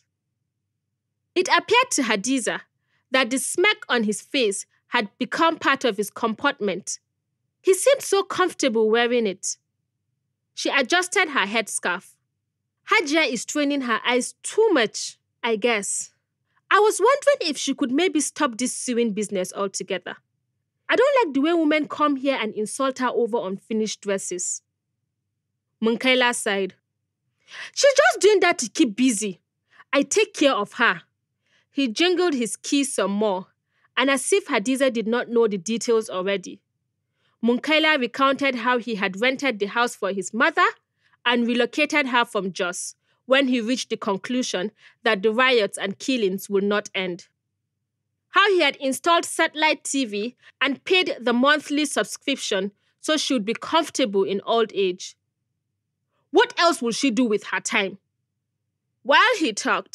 It appeared to Hadiza that the smirk on his face had become part of his comportment. He seemed so comfortable wearing it. She adjusted her headscarf. Hajia is straining her eyes too much, I guess. I was wondering if she could maybe stop this sewing business altogether. I don't like the way women come here and insult her over unfinished dresses. Munkaila sighed. She's just doing that to keep busy. I take care of her. He jingled his keys some more, and as if Hadiza did not know the details already. Munkaila recounted how he had rented the house for his mother and relocated her from Jos when he reached the conclusion that the riots and killings would not end. How he had installed satellite T V and paid the monthly subscription so she would be comfortable in old age. What else would she do with her time? While he talked,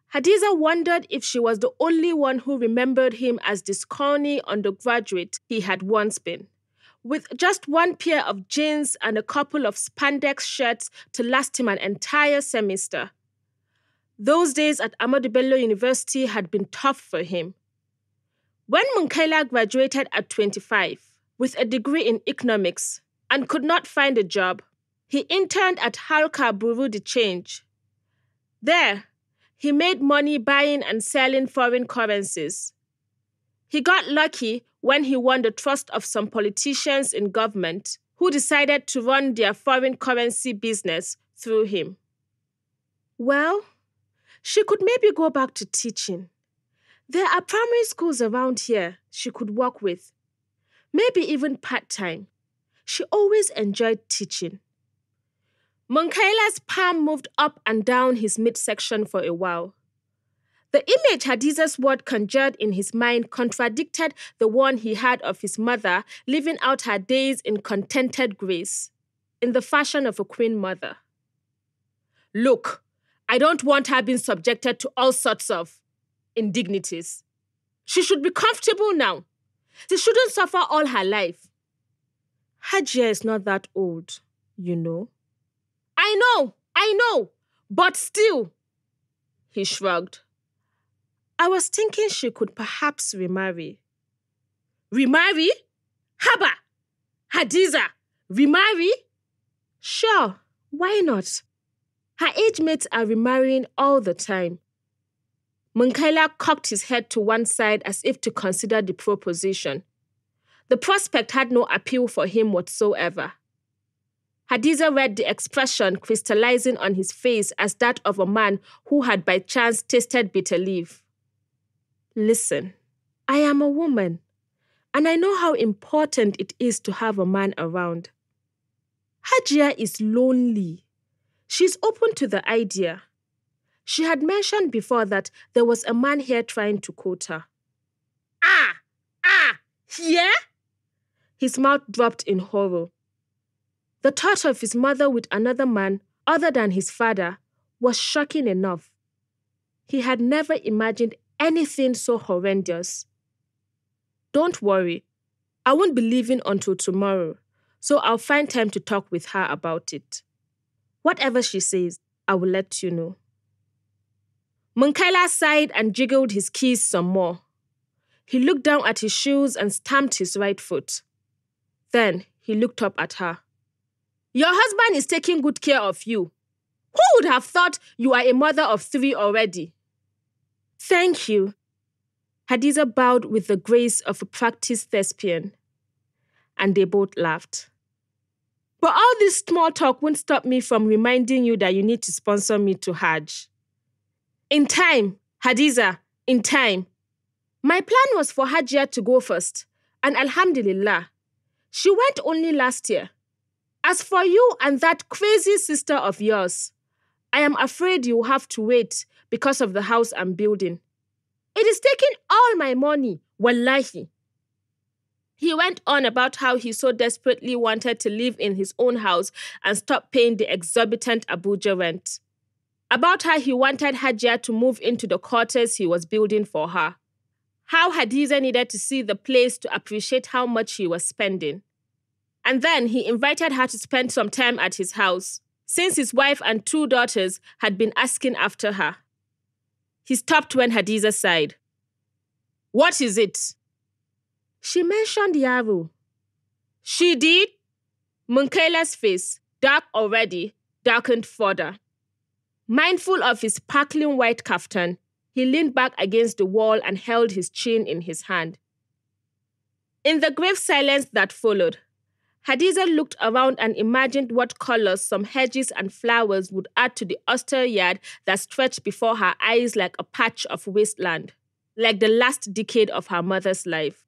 Hadiza wondered if she was the only one who remembered him as the scrawny undergraduate he had once been, with just one pair of jeans and a couple of spandex shirts to last him an entire semester. Those days at Ahmadu Bello University had been tough for him. When Munkaila graduated at twenty-five with a degree in economics and could not find a job, he interned at Halka Bureau de Change. There, he made money buying and selling foreign currencies. He got lucky when he won the trust of some politicians in government who decided to run their foreign currency business through him. Well, she could maybe go back to teaching. There are primary schools around here she could work with, maybe even part-time. She always enjoyed teaching. Munkaila's palm moved up and down his midsection for a while. The image Hadiza's word conjured in his mind contradicted the one he had of his mother living out her days in contented grace, in the fashion of a queen mother. Look, I don't want her being subjected to all sorts of indignities. She should be comfortable now. She shouldn't suffer all her life. Hajia is not that old, you know. I know, I know, but still, he shrugged. I was thinking she could perhaps remarry. Remarry? Haba! Hadiza! Remarry? Sure, why not? Her age mates are remarrying all the time. Munkaila cocked his head to one side as if to consider the proposition. The prospect had no appeal for him whatsoever. Hadiza read the expression crystallizing on his face as that of a man who had by chance tasted bitter leaf. Listen, I am a woman, and I know how important it is to have a man around. Hajia is lonely. She's open to the idea. She had mentioned before that there was a man here trying to court her. Ah! Ah! Here? His mouth dropped in horror. The thought of his mother with another man, other than his father, was shocking enough. He had never imagined anything so horrendous. Don't worry, I won't be leaving until tomorrow, so I'll find time to talk with her about it. Whatever she says, I will let you know. Munkaila sighed and jiggled his keys some more. He looked down at his shoes and stamped his right foot. Then he looked up at her. Your husband is taking good care of you. Who would have thought you are a mother of three already? Thank you. Hadiza bowed with the grace of a practiced thespian. And they both laughed. But all this small talk won't stop me from reminding you that you need to sponsor me to Hajj. In time, Hadiza, in time. My plan was for Hajia to go first, and alhamdulillah, she went only last year. As for you and that crazy sister of yours, I am afraid you will have to wait because of the house I'm building. It is taking all my money, wallahi. He went on about how he so desperately wanted to live in his own house and stop paying the exorbitant Abuja rent. About how he wanted Hajia to move into the quarters he was building for her. How Hadiza needed to see the place to appreciate how much he was spending. And then he invited her to spend some time at his house, since his wife and two daughters had been asking after her. He stopped when Hadiza sighed. What is it? She mentioned Yaro. She did? Munkaila's face, dark already, darkened further. Mindful of his sparkling white kaftan, he leaned back against the wall and held his chin in his hand. In the grave silence that followed, Hadiza looked around and imagined what colors some hedges and flowers would add to the austere yard that stretched before her eyes like a patch of wasteland, like the last decade of her mother's life.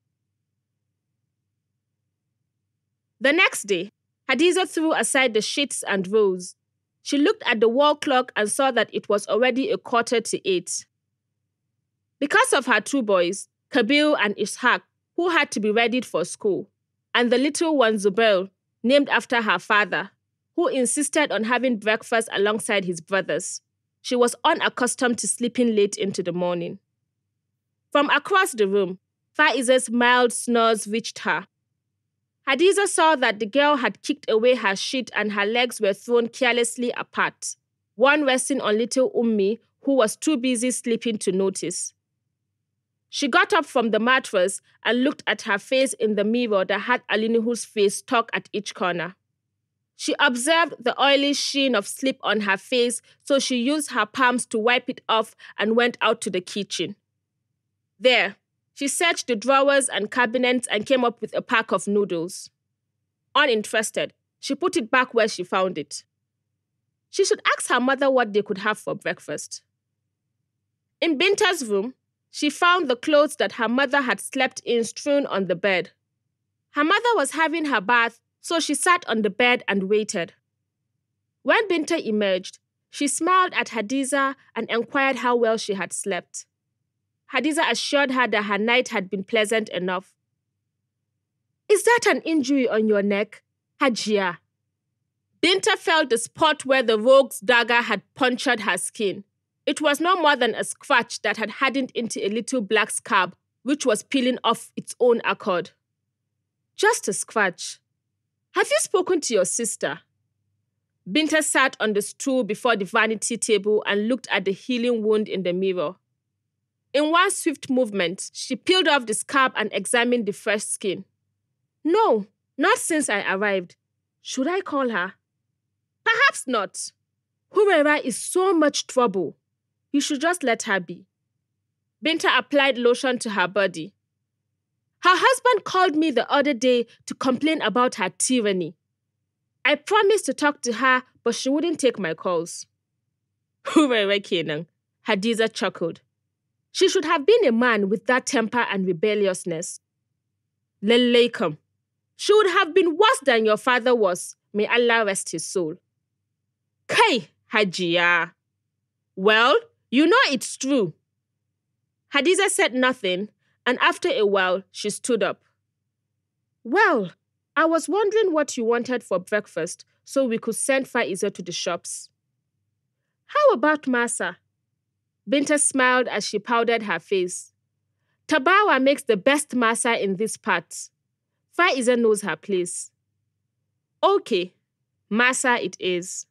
The next day, Hadiza threw aside the sheets and rose. She looked at the wall clock and saw that it was already a quarter to eight. Because of her two boys, Kabir and Ishaq, who had to be readied for school, and the little one Zubair, named after her father, who insisted on having breakfast alongside his brothers, She was unaccustomed to sleeping late into the morning. From across the room, Faiza's mild snores reached her. Hadiza saw that the girl had kicked away her sheet and her legs were thrown carelessly apart, one resting on little Ummi, who was too busy sleeping to notice. She got up from the mattress and looked at her face in the mirror that had Alinuhu's face stuck at each corner. She observed the oily sheen of sleep on her face, so she used her palms to wipe it off and went out to the kitchen. There, she searched the drawers and cabinets and came up with a pack of noodles. Uninterested, she put it back where she found it. She should ask her mother what they could have for breakfast. In Binta's room, she found the clothes that her mother had slept in strewn on the bed. Her mother was having her bath, so she sat on the bed and waited. When Binta emerged, she smiled at Hadiza and inquired how well she had slept. Hadiza assured her that her night had been pleasant enough. "Is that an injury on your neck, Hajia?" Binta felt the spot where the rogue's dagger had punctured her skin. It was no more than a scratch that had hardened into a little black scab, which was peeling off its own accord. "Just a scratch. Have you spoken to your sister?" Binta sat on the stool before the vanity table and looked at the healing wound in the mirror. In one swift movement, she peeled off the scab and examined the fresh skin. "No, not since I arrived. Should I call her?" "Perhaps not. Hurera is so much trouble. You should just let her be." Binta applied lotion to her body. "Her husband called me the other day to complain about her tyranny. I promised to talk to her, but she wouldn't take my calls." "Hurera kenan," Hadiza chuckled. "She should have been a man with that temper and rebelliousness." "Lallai kam. She would have been worse than your father was. May Allah rest his soul." "Kai, Hajiya." "Well, you know it's true." Hadiza said nothing, and after a while, she stood up. "Well, I was wondering what you wanted for breakfast so we could send Faiza to the shops." "How about masa?" Binta smiled as she powdered her face. "Tabawa makes the best masa in this part. Faiza knows her place." "Okay, masa it is."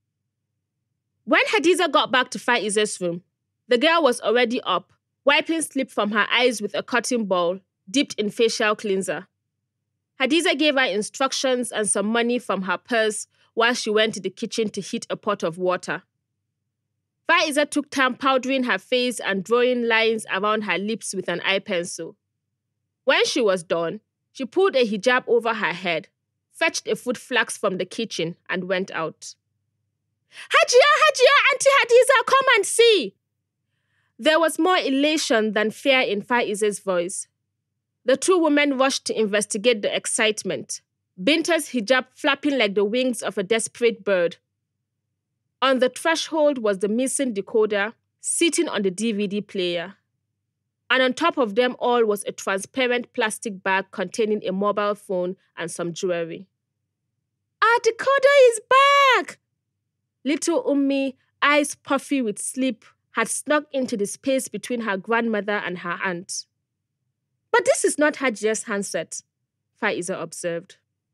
When Hadiza got back to Faiza's room, the girl was already up, wiping sleep from her eyes with a cotton ball dipped in facial cleanser. Hadiza gave her instructions and some money from her purse while she went to the kitchen to heat a pot of water. Faiza took time powdering her face and drawing lines around her lips with an eye pencil. When she was done, she pulled a hijab over her head, fetched a foot flask from the kitchen, and went out. "Hajia, Hajia, Auntie Hadiza, come and see!" There was more elation than fear in Faiza's voice. The two women rushed to investigate the excitement, Binta's hijab flapping like the wings of a desperate bird. On the threshold was the missing decoder, sitting on the D V D player. And on top of them all was a transparent plastic bag containing a mobile phone and some jewelry. "Our decoder is back!" Little Ummi, eyes puffy with sleep, had snuck into the space between her grandmother and her aunt. "But this is not Hajia's handset," Faiza observed.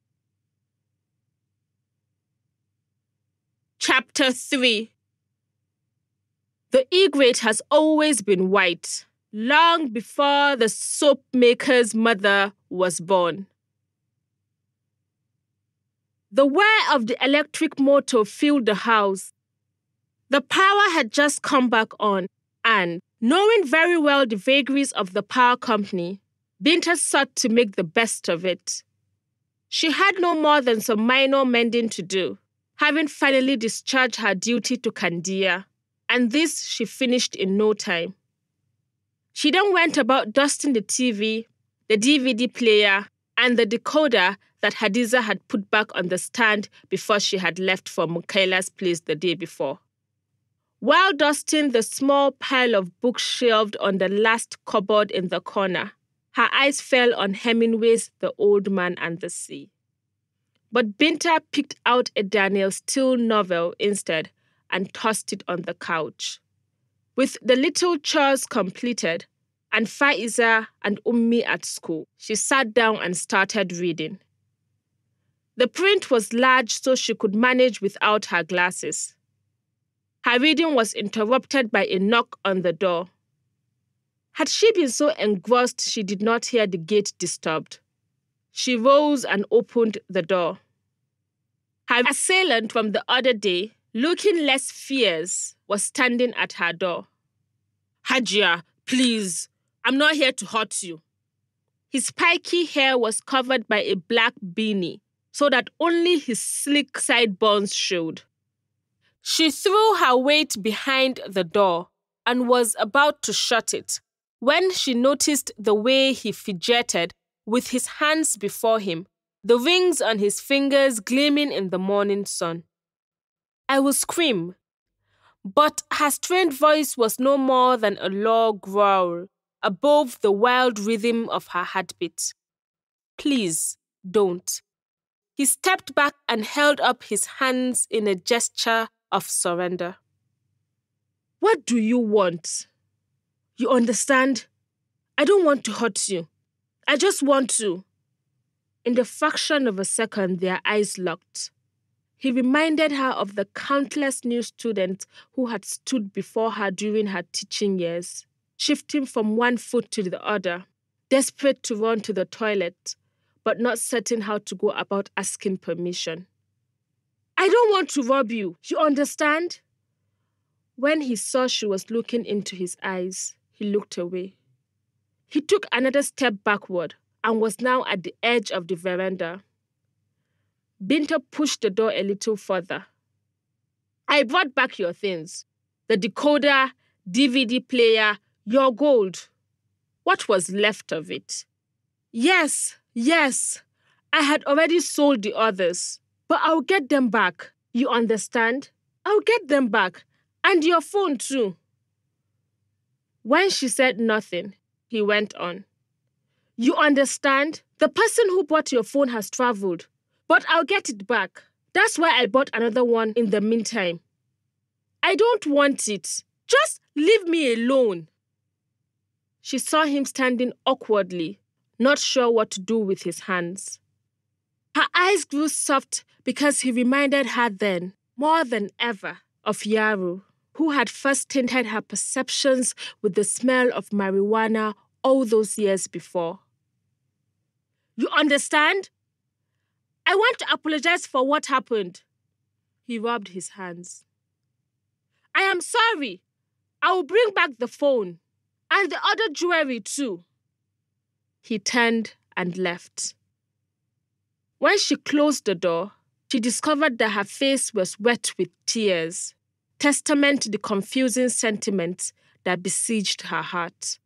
Chapter three. The egret has always been white, long before the soap maker's mother was born. The whir of the electric motor filled the house. The power had just come back on, and, knowing very well the vagaries of the power company, Binta sought to make the best of it. She had no more than some minor mending to do, having finally discharged her duty to Kandia, and this she finished in no time. She then went about dusting the T V, the D V D player, and the decoder that Hadiza had put back on the stand before she had left for Mukaila's place the day before. While dusting the small pile of books shelved on the last cupboard in the corner, her eyes fell on Hemingway's The Old Man and the Sea. But Binta picked out a Daniel Steele novel instead and tossed it on the couch. With the little chores completed, and Faiza and Ummi at school, she sat down and started reading. The print was large so she could manage without her glasses. Her reading was interrupted by a knock on the door. Had she been so engrossed she did not hear the gate disturbed? She rose and opened the door. Her assailant from the other day, looking less fierce, was standing at her door. "Hajia, please, I'm not here to hurt you." His spiky hair was covered by a black beanie, so that only his sleek sideburns showed. She threw her weight behind the door and was about to shut it when she noticed the way he fidgeted with his hands before him, the rings on his fingers gleaming in the morning sun. I will scream, but her strained voice was no more than a low growl above the wild rhythm of her heartbeat. "Please, don't." He stepped back and held up his hands in a gesture of surrender. "What do you want? You understand? I don't want to hurt you. I just want to." In the fraction of a second, their eyes locked. He reminded her of the countless new students who had stood before her during her teaching years, shifting from one foot to the other, desperate to run to the toilet, but not certain how to go about asking permission. "I don't want to rob you, you understand?" When he saw she was looking into his eyes, he looked away. He took another step backward and was now at the edge of the veranda. Binta pushed the door a little further. "I brought back your things. The decoder, D V D player, your gold. What was left of it?" Yes, yes. I had already sold the others. But I'll get them back. You understand? I'll get them back. And your phone too." When she said nothing, he went on. "You understand? The person who bought your phone has traveled. But I'll get it back. That's why I bought another one in the meantime. I don't want it. Just leave me alone." She saw him standing awkwardly, not sure what to do with his hands. Her eyes grew soft because he reminded her then, more than ever, of Yaru, who had first tinted her perceptions with the smell of marijuana all those years before. "You understand? I want to apologize for what happened." He rubbed his hands. "I am sorry. I will bring back the phone. And the other jewelry too." He turned and left. When she closed the door, she discovered that her face was wet with tears, testament to the confusing sentiments that besieged her heart.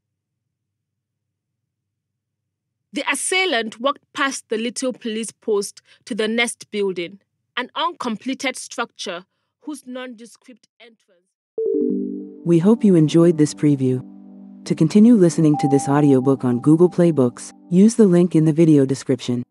The assailant walked past the little police post to the next building, an uncompleted structure whose nondescript entrance. We hope you enjoyed this preview. To continue listening to this audiobook on Google Play Books, use the link in the video description.